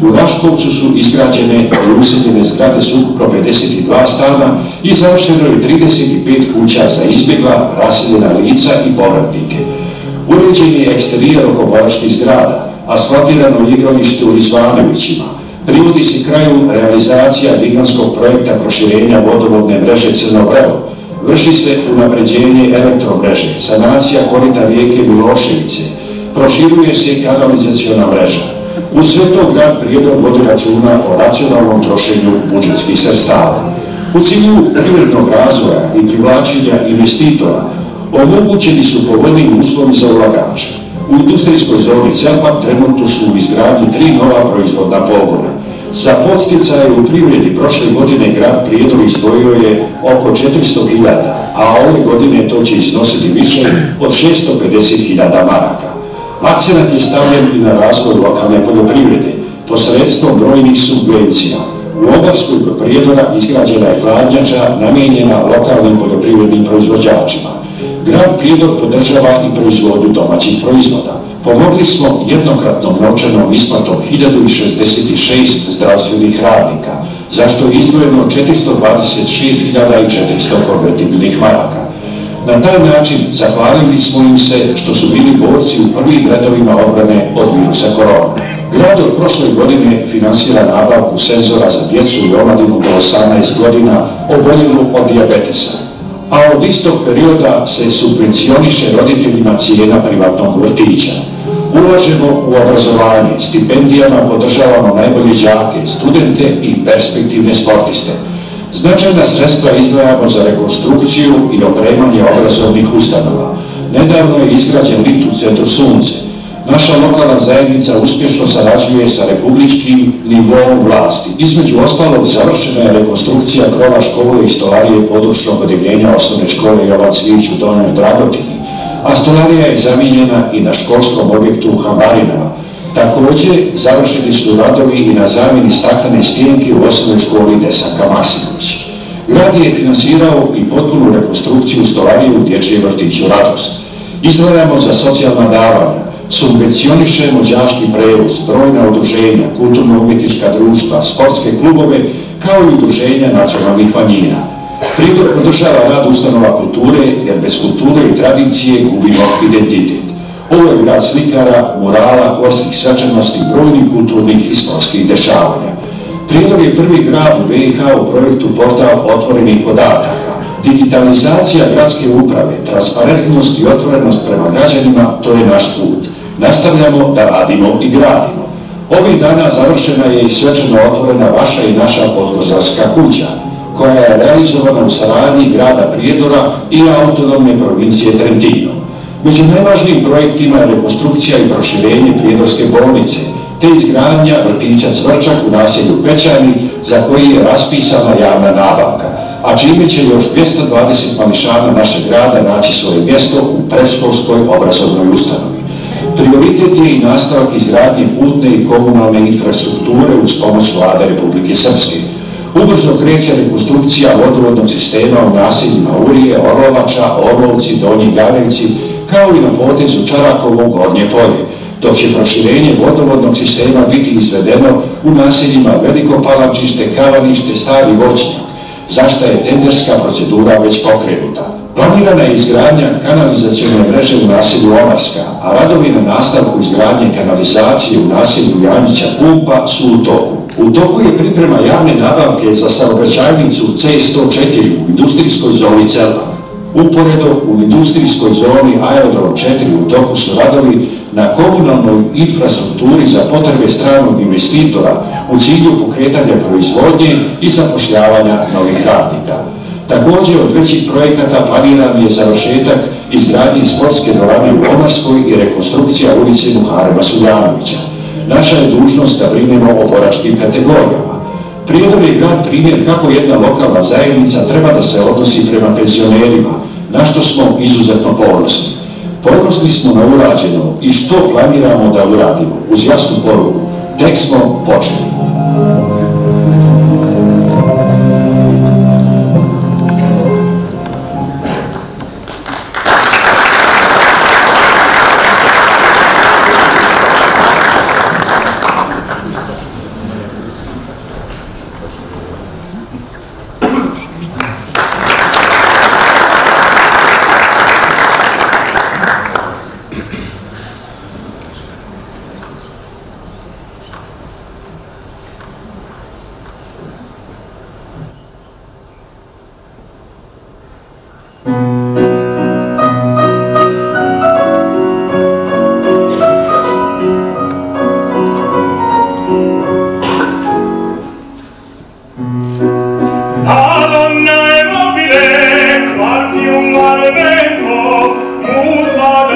U Raškovcu su izgrađene i useljene zgrade s ukupno pedeset dva stana i završeno je trideset pet kuća za izbjegla, raseljena lica i povratnike. Uređen je eksterijer oko baračkih zgrada, asfaltirano igralište u Rizvanovićima. Privodi se kraju realizacija giganskog projekta proširenja vodovodne mreže Crno Vrelo. Vrši se unapređenje elektromreže, sanacija korita rijeke Miloševice, proširuje se kanalizaciona mreža. U sve to grad Prijedor vodi računa o racionalnom trošenju budžetskih sredstava. U cilju privrednog razvoja i privlačenja investitora omogućeni su povoljni uslovi za ulagače. U industrijskoj zoni Celpak trenutno su u izgradnji tri nova proizvodna pogona. Za podsticaje u privredi prošle godine grad Prijedor izdvojio je oko četiristo hiljada, a ove godine to će iznositi više od šesto pedeset hiljada maraka. Akcenat je stavljen i na razvoj lokalne poljoprivrede, posredstvom brojnih subvencija. U Obarskoj kod Prijedora izgrađena je hladnjača namijenjena lokalnim poljoprivrednim proizvođačima. Grad Prijedor podržava i proizvodnju domaćih proizvoda. Pomogli smo jednokratnom novčanom isplatom hiljadu šezdeset šest zdravstvenih radnika, za što je izdvojeno četiristo dvadeset šest hiljada četiristo konvertibilnih maraka. Na taj način zahvalili smo im se što su bili borci u prvim redovima odbrane od virusa korona. Grad od prošle godine finansira nabavku senzora za djecu i omladinu do osamnaest godina oboljelu od dijabetesa, a od istog perioda se subvencioniše roditeljima cijena privatnog vrtića. Ulažemo u obrazovanje, stipendijama podržavamo najbolje đake, studente i perspektivne sportiste. Značajna sredstva izdvajamo za rekonstrukciju i opremanje obrazovnih ustanova. Nedavno je izgrađen lift u centru Sunce. Naša lokalna zajednica uspješno sarađuje sa republičkim nivoom vlasti. Između ostalog, završena je rekonstrukcija krova škole i stolarije područnog odjeljenja osnovne škole Jovan Cvijić u Donjoj Dragotini, a stolarija je zamijenjena i na školskom objektu u Hambarinama. Također, završeni su radovi i na zamjeni staklene stijenke u osnovnoj školi Desanka Maksimović. Grad je finansirao i potpunu rekonstrukciju stolarije u dječjem vrtiću Radost. Izdvajamo za socijalna davanja, subvencionišemo đački prevoz, brojna udruženja, kulturno-umjetnička društva, sportske klubove, kao i udruženja nacionalnih manjina. Prijedor podržava rad ustanova kulture, jer bez kulture i tradicije gubimo identitet. Ovo je grad slikara, murala, horskih svečanosti, brojnih kulturnih i sportskih dešavanja. Prijedor je prvi grad u B i H u projektu Portal otvorenih podataka. Digitalizacija gradske uprave, transparentnost i otvorenost prema građanima, to je naš put. Nastavljamo da radimo i gradimo. Ovih dana završena je i svečano otvorena vaša i naša Podgozarska kuća, koja je realizovana u saradnji grada Prijedora i autonomne provincije Trentino. Među najvažnijim projektima je rekonstrukcija i proširenje Prijedorske bolnice, te izgradnja vrtića Cvrčak u naselju Pećani, za koji je raspisana javna nabavka, a čime će još dvjesto dvadeset mališana našeg grada naći svoje mjesto u predškolskoj obrazovnoj ustanovi. Prioritet je i nastavak izgradnje putne i komunalne infrastrukture uz pomoć Vlade Republike Srpske. Ubrzo kreće rekonstrukcija vodovodnog sistema u naseljima Urije, Orlovača, Orlovci, Donji Garevci, kao i na potezu Čarakovo, Gornje polje, dok će proširenje vodovodnog sistema biti izvedeno u naseljima Veliko Palančište, Kavanište, Stari Voćnjak, za što je tenderska procedura već pokrenuta. Planirana je izgradnja kanalizacione mreže u naselju Omarska, a radovi na nastavku izgradnje kanalizacije u naselju Janjića Pumpa su u toku. U toku je priprema javne nabavke za saobraćajnicu C sto četiri u industrijskoj zoni Celpak. Uporedo u industrijskoj zoni Aerodrom četiri u toku su radovi na komunalnoj infrastrukturi za potrebe stranog investitora u cilju pokretanja proizvodnje i zapošljavanja novih radnika. Također od većih projekata planiran je završetak izgradnje sportske dvorane u Omarskoj i rekonstrukcija ulice Muharema Suljanovića. Naša je dužnost da brinemo o boračkim kategorijama. Prijedor je grad primjer kako jedna lokalna zajednica treba da se odnosi prema penzionerima, na što smo izuzetno ponosni. Ponosni smo na urađeno i što planiramo da uradimo, uz jasnu poruku. Tek smo počeli.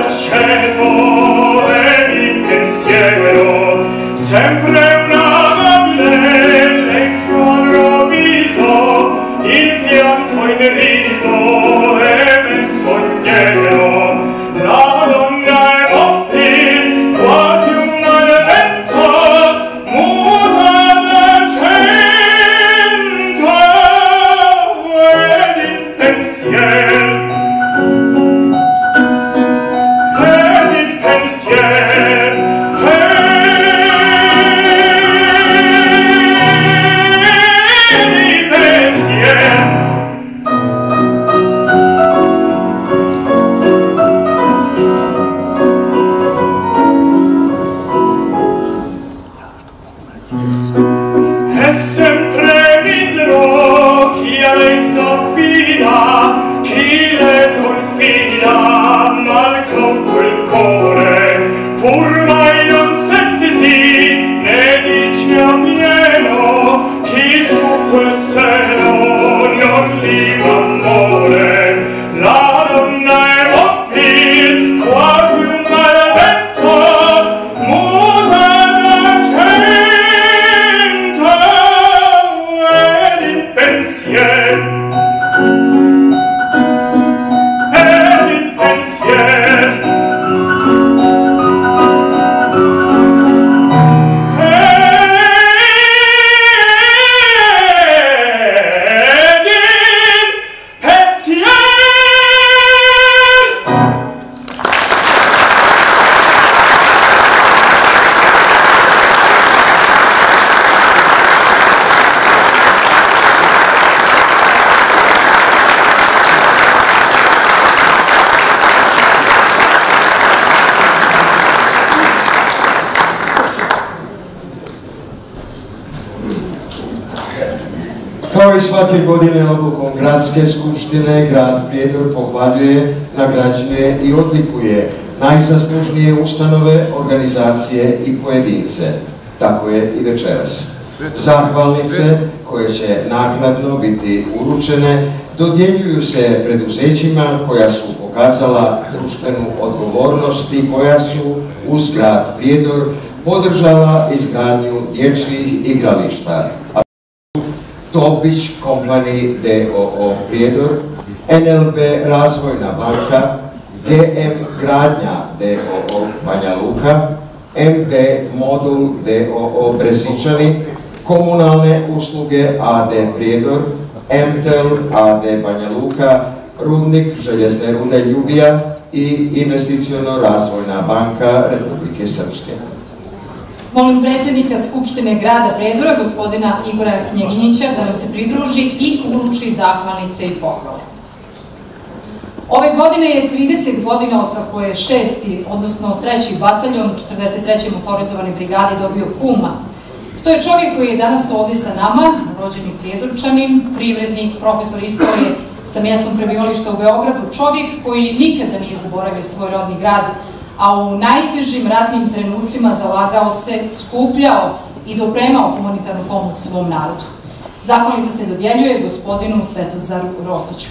dall'aceto ed il pensiero, sempre una nobile lecchio all'improvviso, il pianto in riso e menzognero, la donna è moppil, quasi un maledetto, muta d'accento ed il pensiero. È sempre misero chi a lei s'affida, chi le confida, mal cauto il cuore, pur mai non sentisi, ne dice a pieno, chi su quel seno non liba amore. La donna è moppil, quasi un maledetto, muta d'accento ed il pensiero, ed il pensiero, ed il pensiero. Kao i svake godine odlukom Gradske skupštine, grad Prijedor pohvaljuje, nagrađuje i odlikuje najzaslužnije ustanove, organizacije i pojedince. Tako je i večeras. Zahvalnice koje će naknadno biti uručene dodjeljuju se preduzećima koja su pokazala društvenu odgovornost i koja su uz grad Prijedor podržala izgradnju dječjih igrališta. Tobić Company d o o Prijedor, N L B Razvojna banka, G M Gradnja d o o Banja Luka, M B Modul d o o Bresičani, Komunalne usluge A D Prijedor, M T E L A D Banja Luka, Rudnik željezne rude Ljubija i Investiciono-razvojna banka Republike Srpske. Molim predsjednika Skupštine grada Prijedora, gospodina Igora Knjeginjića, da nam se pridruži i uruči zahvalnice i pohvale. Ove godine je trideset godina od kako je šesti, odnosno treći bataljon četrdeset treće motorizovane brigade dobio kuma. To je čovjek koji je danas ovdje sa nama, rođeni Prijedorčanin, privrednik, profesor istorije sa mjestom prebivališta u Beogradu, čovjek koji nikada nije zaboravio svoj rodni grad, a u najtežim ratnim trenucima zalagao se, skupljao i dopremao humanitarnu pomoć svom narodu. Zahvalnica se dodjeljuje gospodinu Svetozaru Rosiću.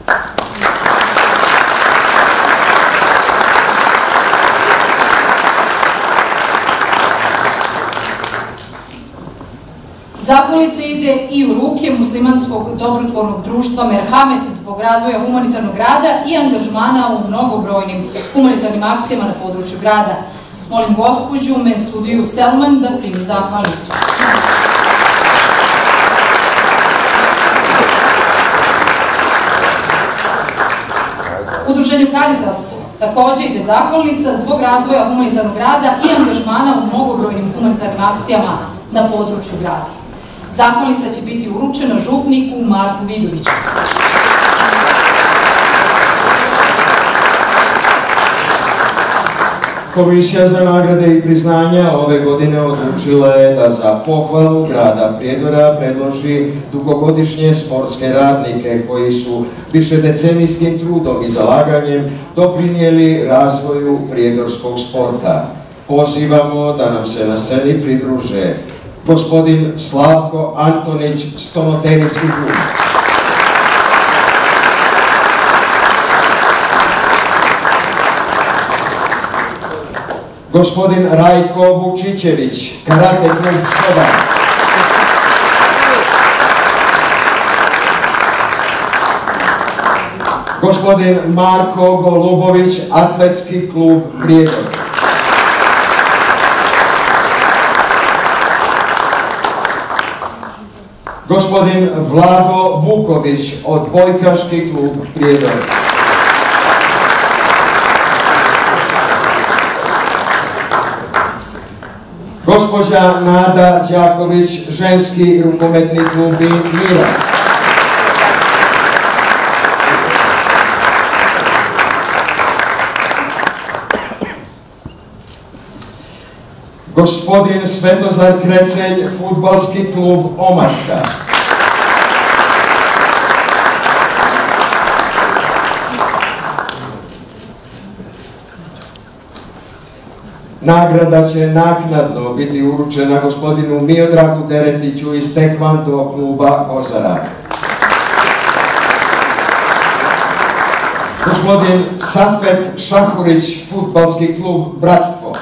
Zahvalnica ide i u ruke muslimanskog dobrotvornog društva Merhamet zbog razvoja humanitarnog rada i angažmana u mnogobrojnim humanitarnim akcijama na području grada. Molim gospođu Mensudiju Selman da primi zahvalnicu. Udruženju Caritas također ide zahvalnica zbog razvoja humanitarnog rada i angažmana u mnogobrojnim humanitarnim akcijama na području grada. Zahvalnica će biti uručena župniku Marku Vidoviću. Komisija za nagrade i priznanja ove godine odlučila je da za pohvalu grada Prijedora predloži dugogodišnje sportske radnike koji su višedecenijskim trudom i zalaganjem doprinijeli razvoju prijedorskog sporta. Pozivamo da nam se na sceni pridruže gospodin Slavko Antonić, stonoterijski klub. gospodin Rajko Vučićević, Karate klub Šoba. Gospodin Marko Golubović, Atletski klub Prijedor. Gospodin Vlado Vuković, Odbojkaški klub Prijedor. Gospođa Nada Đaković, Ženski rukometni klub Mira. Gospodin Svetozar Krecelj, Fudbalski klub Omarska. Nagrada će naknadno biti uručena gospodinu Miodragu Deretiću iz Tekvando kluba Kozara. Gospodin Safet Šahurić, Fudbalski klub Bratstvo.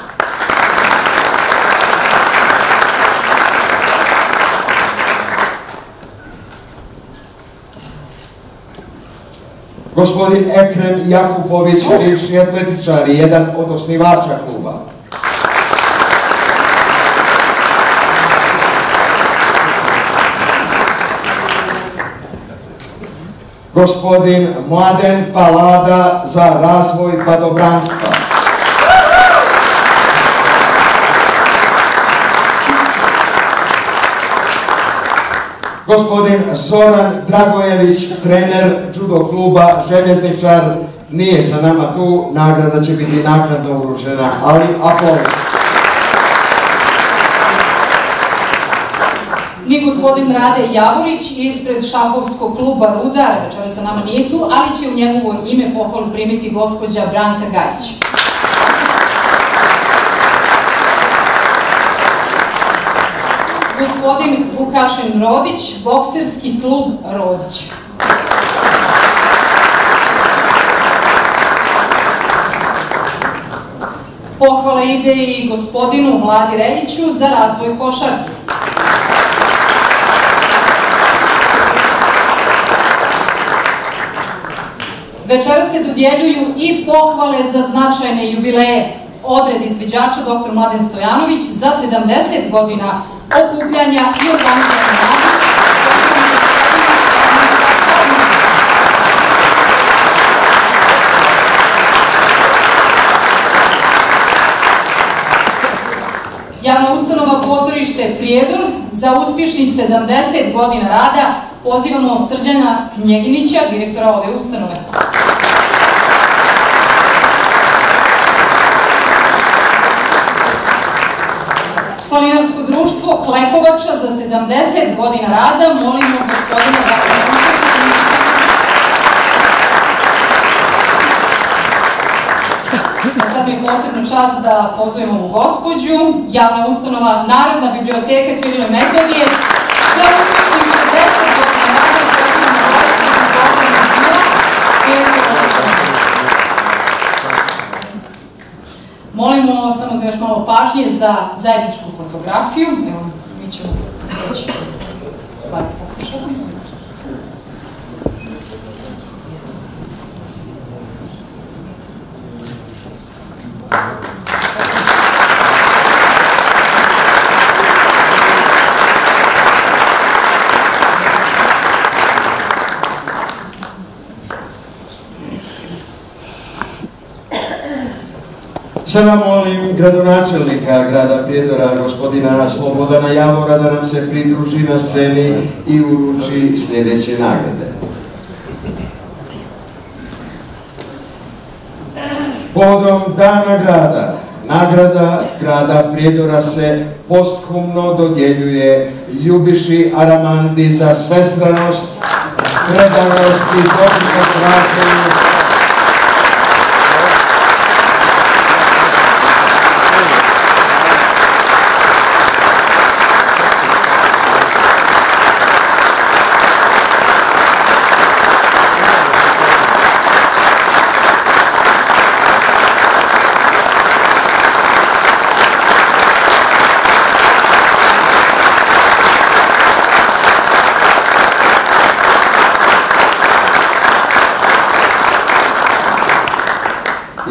Gospodin Ekrem Jakupović, bivši atletičar i jedan od osnivača kluba. Gospodin Mladen Palada za razvoj padobranstva. Gospodin Zoran Dragojević, trener judo kluba Željezničar, nije sa nama tu, nagrada će biti naknadno uručena, ali aplauz. Ni gospodin Rade Javorić ispred šahovskog kluba Rudar, večera sa nama nije tu, ali će u njegovo ime pohvalu primiti gospođa Branka Gajić. Gospodin Vukašin Rodić, bokserski klub Rodić. Pohvala ide i gospodinu Vladi Reljiću za razvoj košarke. Večera se dodjeljuju i pohvale za značajne jubileje. Odred izviđača doktor Mladen Stojanović za sedamdeset godina okupljanja i organizovanja rada. Javna ustanova Pozorište Prijedor za uspješnih sedamdeset godina rada pozivamo Srđana Knjeginića, direktora ove ustanove. Planinarsko društvo Klepovača za sedamdeset godina rada, molimo gospodina da... Sad mi je posebno čast da pozovem ovu gospođu, javna ustanova Narodna biblioteka Ćirila i Metodije, za uspješnih šezdeset godina rada, molimo samo za još malo pažnje za zajedničku fotografiju. Evo, mi ćemo reći par pokušati. Sada molim gradonačelnika grada Prijedora, gospodina Slobodana Javora, da nam se pridruži na sceni i uruči sljedeće nagrade. Povodom Dana grada, nagrada grada Prijedora se posthumno dodjeljuje Ljubiši Aramandi za svestranost, predanost i doprinos razvoju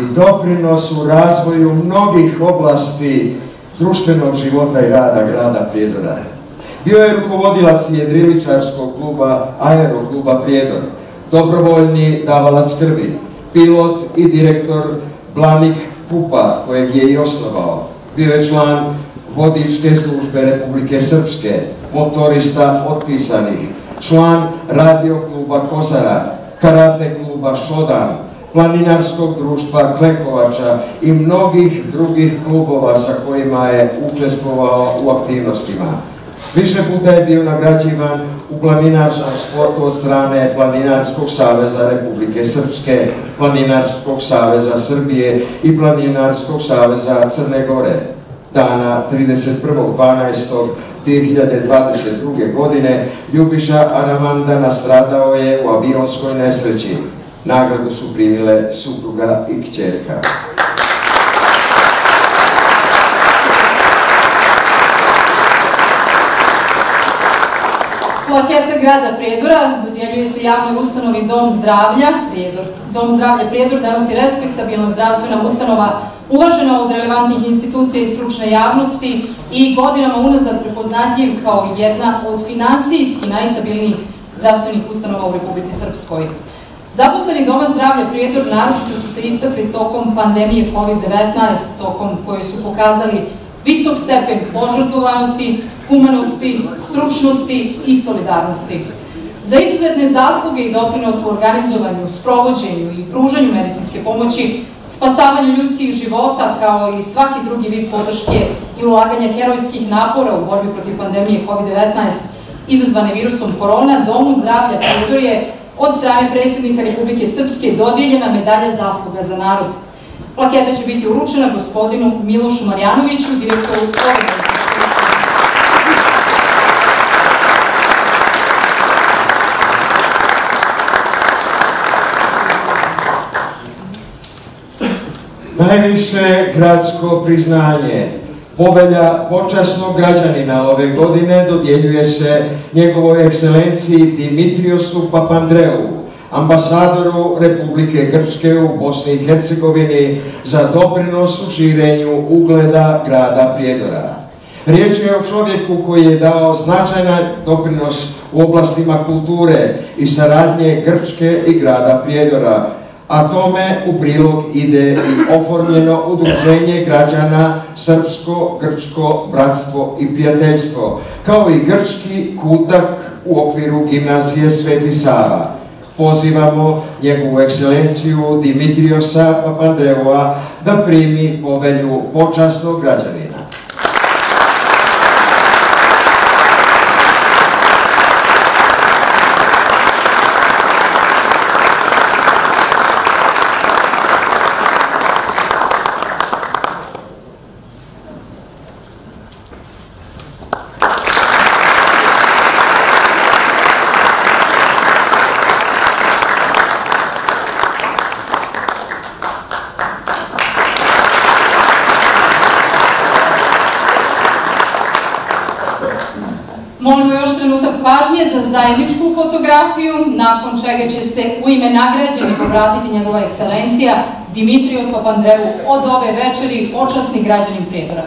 doprinos u razvoju mnogih oblasti društvenog života i rada grada Prijedora. Bio je rukovodilac jedriličarskog kluba Aerokluba Prijedor, dobrovoljni davalac krvi, pilot i direktor Blanik Kupa, kojeg je i osnovao. Bio je član vodičke službe Republike Srpske, motorista otpisanih, član radio kluba Kozara, karate kluba Šodan, planinarskog društva Klekovača i mnogih drugih klubova sa kojima je učestvovao u aktivnostima. Više puta je bio nagrađivan u planinarskom sportu od strane Planinarskog saveza Republike Srpske, Planinarskog saveza Srbije i Planinarskog saveza Crne Gore. Dana trideset prvog dvanaestog dve hiljade dvadeset druge. godine Ljubiša Aramanda nastradao je u avionskoj nesreći. Nagradu su primile supruga i kćerka. Plaketa grada Prijedora dodjeljuje se javnoj ustanovi Dom zdravlja Prijedor. Dom zdravlja Prijedor danas je respektabilna zdravstvena ustanova, uvažena od relevantnih institucija i stručne javnosti i godinama unazad prepoznatljiv kao jedna od finansijski najstabilnijih zdravstvenih ustanova u Republici Srpskoj. Zaposleni Doma zdravlja Prijedor naročito su se istakli tokom pandemije kovid devetnaest, tokom koje su pokazali visok stepen požrtvovanosti, humanosti, stručnosti i solidarnosti. Za izuzetne zasluge i doprinos u organizovanju, sprovođenju i pružanju medicinske pomoći, spasavanju ljudskih života, kao i svaki drugi vid podrške i ulaganja herojskih napora u borbi protiv pandemije kovid devetnaest izazvane virusom korona, Domu zdravlja Prijedor je od strane predsjednika Republike Srpske dodijeljena medalja zasluga za narod. Plaketa će biti uručena gospodinu Milošu Marjanoviću, direktoru organizacije. Najviše gradsko priznanje, povelja počasnog građanina ove godine dodjeljuje se njegovoj ekscelenciji Dimitriosu Papandreou, ambasadoru Republike Grčke u Bosni i Hercegovini za doprinos u širenju ugleda grada Prijedora. Riječ je o čovjeku koji je dao značajan doprinos u oblastima kulture i saradnje Grčke i grada Prijedora, a tome u prilog ide i oformljeno udruženje građana Srpsko-Grčko bratstvo i prijateljstvo, kao i grčki kutak u okviru gimnazije Sveti Sava. Pozivamo njegovu ekscelenciju Dimitriosa Papandreoua da primi povelju počasnog građanina. Molimo još trenutak pažnje za zajedničku fotografiju, nakon čega će se u ime nagrađenih obratiti njegova ekscelencija Dimitrios Papandreou od ove večeri počasni građanin Prijedora.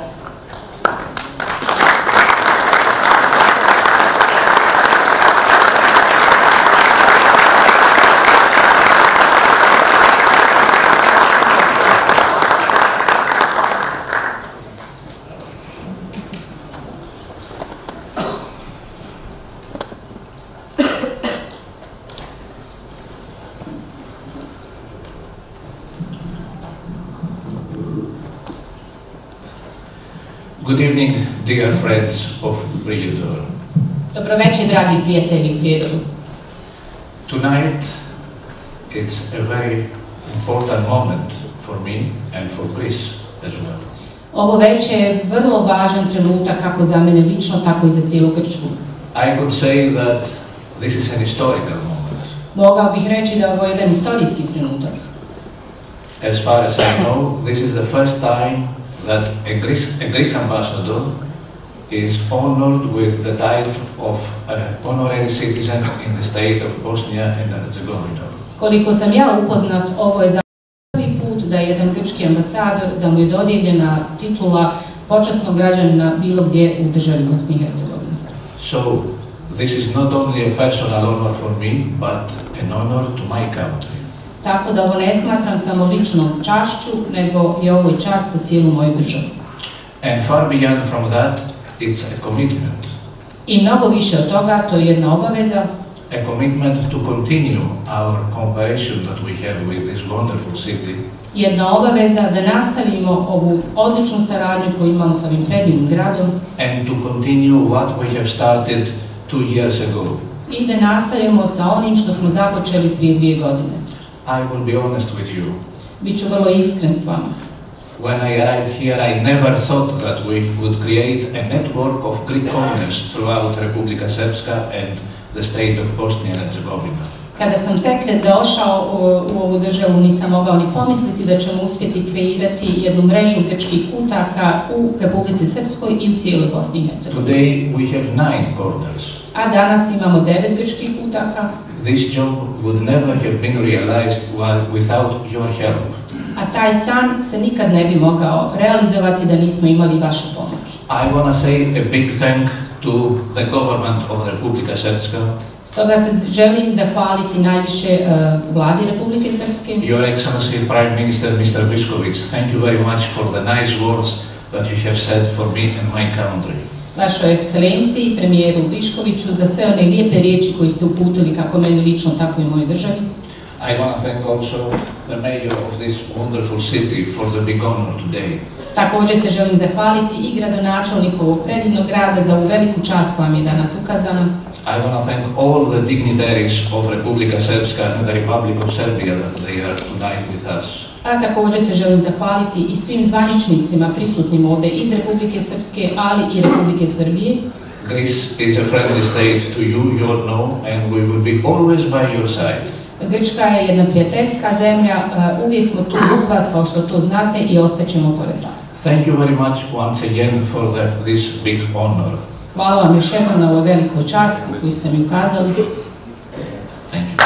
Good evening, dear friends of Prijedor. Dobro večer, dragi prijatelji Prijedoru. Tonight, it's a very important moment for me and for Greece as well. Ovo večer je vrlo važan trenutak kako za mene lično, tako i za cijelu Grčku. I could say that this is an historical moment. Mogao bih reći da je ovo jedan istorijski trenutak. As far as I know, this is the first time that a Greek, a Greek ambassador is honored with the title of an honorary citizen in the state of Bosnia and Herzegovina. Koliko sam ja upoznat, ovo je za prvi put da je jedan grčki ambasador, da mu je dodijeljena titula počasnog građanina bilo gdje u državi Bosne i Hercegovine. So, this is not only a personal honor for me, but an honor to my country. Tako da ovo ne smatram samo ličnom čašću, nego je ovo i čast za cijelu moju državu. And far beyond from that, it's a commitment. I mnogo više od toga, to je jedna obaveza. A commitment to continue our cooperation that we have with this wonderful city. Jedna obaveza da nastavimo ovu odličnu saradnju koju imamo s ovim predivnim gradom. And to continue what we have started two years ago. I da nastavimo sa onim što smo započeli prije dvije godine. I will be honest with you. Biću vrlo iskren s vama. When I arrived here, I never thought that we would create a network of Greek commerce throughout Republika Srpska and the state of Bosnia and Herzegovina. Kada sam tek došao u, u ovu državu, nisam mogao ni pomisliti da ćemo uspjeti kreirati jednu mrežu grčkih kutaka u Republici Srpskoj i u cijeloj Bosni i Hercegovini. Today we have nine corners. A danas imamo devet grčkih kutaka. This job would never have been realized while, without your help. A taj san se nikad ne bi mogao realizovati da nismo imali vašu pomoć. I want to say a big thank to the government of Republika Srpska. Stoga se želim zahvaliti najviše uh, vladi Republike Srpske. Your Excellency Prime Minister mister Višković, thank you very much for the nice words that you have said for me and my country. Vašoj ekscelenciji, premijeru Viškoviću, za sve one lijepe riječi koje ste uputili kako meni lično, tako i mojoj državi. I want to thank also the mayor of this wonderful city for the big honor today. Također se želim zahvaliti i gradonačelniku ovog predivnog grada za ovu veliku čast koja mi je danas ukazana. I want to thank all the dignitaries of Republika Srpska and the Republic of Serbia that they are tonight with us. A također se želim zahvaliti i svim zvaničnicima prisutnim ovdje iz Republike Srpske, ali i Republike Srbije. Greece is a friendly state to you, you know, and we will be always by your side. Grčka je jedna prijateljska zemlja, uvijek smo tu uz vas kao što to znate i ostaćemo pored vas. Thank you very much once again for the, this big honor. Hvala vam još jednom na ovoj velikoj časti koju ste mi ukazali. Thank you.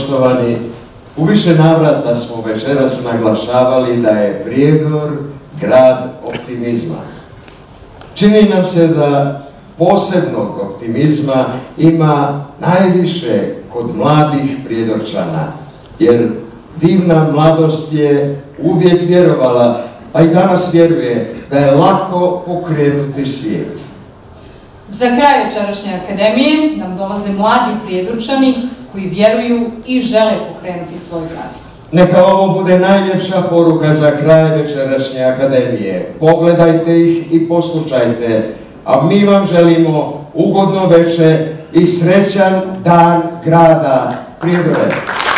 Poštovani, u više navrata smo večeras naglašavali da je Prijedor grad optimizma. Čini nam se da posebnog optimizma ima najviše kod mladih Prijedorčana, jer divna mladost je uvijek vjerovala, a i danas vjeruje da je lako pokrenuti svijet. Za kraj večerašnje akademije nam dolaze mladi Prijedorčani koji vjeruju i žele pokrenuti svoj grad. Neka ovo bude najljepša poruka za kraj večerašnje akademije. Pogledajte ih i poslušajte, a mi vam želimo ugodno večer i srećan dan grada Prijedore.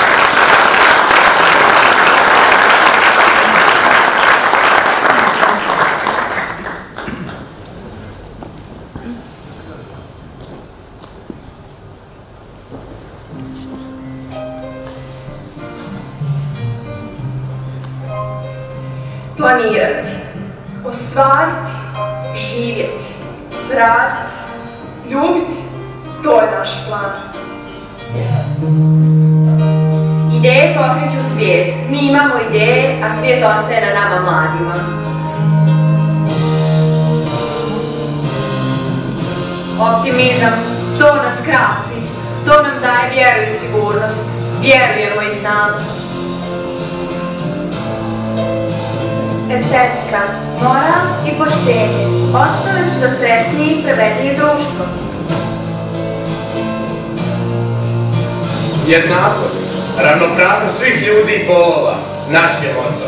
Planirati, ostvariti, živjeti, raditi, ljubiti, to je naš plan. Ideje pokreću svijet, mi imamo ideje, a svijet ostaje na nama mladima. Optimizam, to nas krasi, to nam daje vjeru i sigurnost, vjerujemo i znamo. Estetika, moral i poštenje osnove su za srećnije i pravednije društvo. Jednakost, ravnopravnost svih ljudi i polova, naš je moto.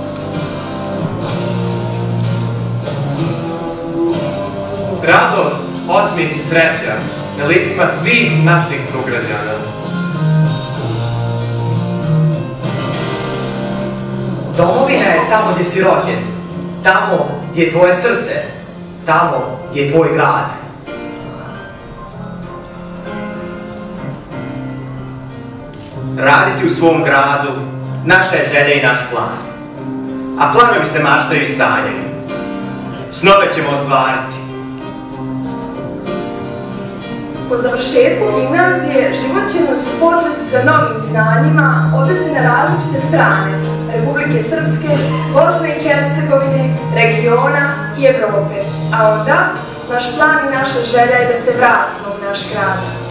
Radost, osmijeh i sreća na licima svih naših sugrađana. Domovina je tamo gdje si rođen, tamo gdje je tvoje srce, tamo gdje je tvoj grad. Raditi u svom gradu, naša je želja i naš plan. A planovi se maštaju i sanjaju. Snove ćemo ostvariti. Po završetku gimnazije život će nas u potrazi za novim znanjima odvesti na različite strane Republike Srpske, Bosne i Hercegovine, regiona i Evrope. A onda, naš plan i naša želja je da se vratimo u naš grad.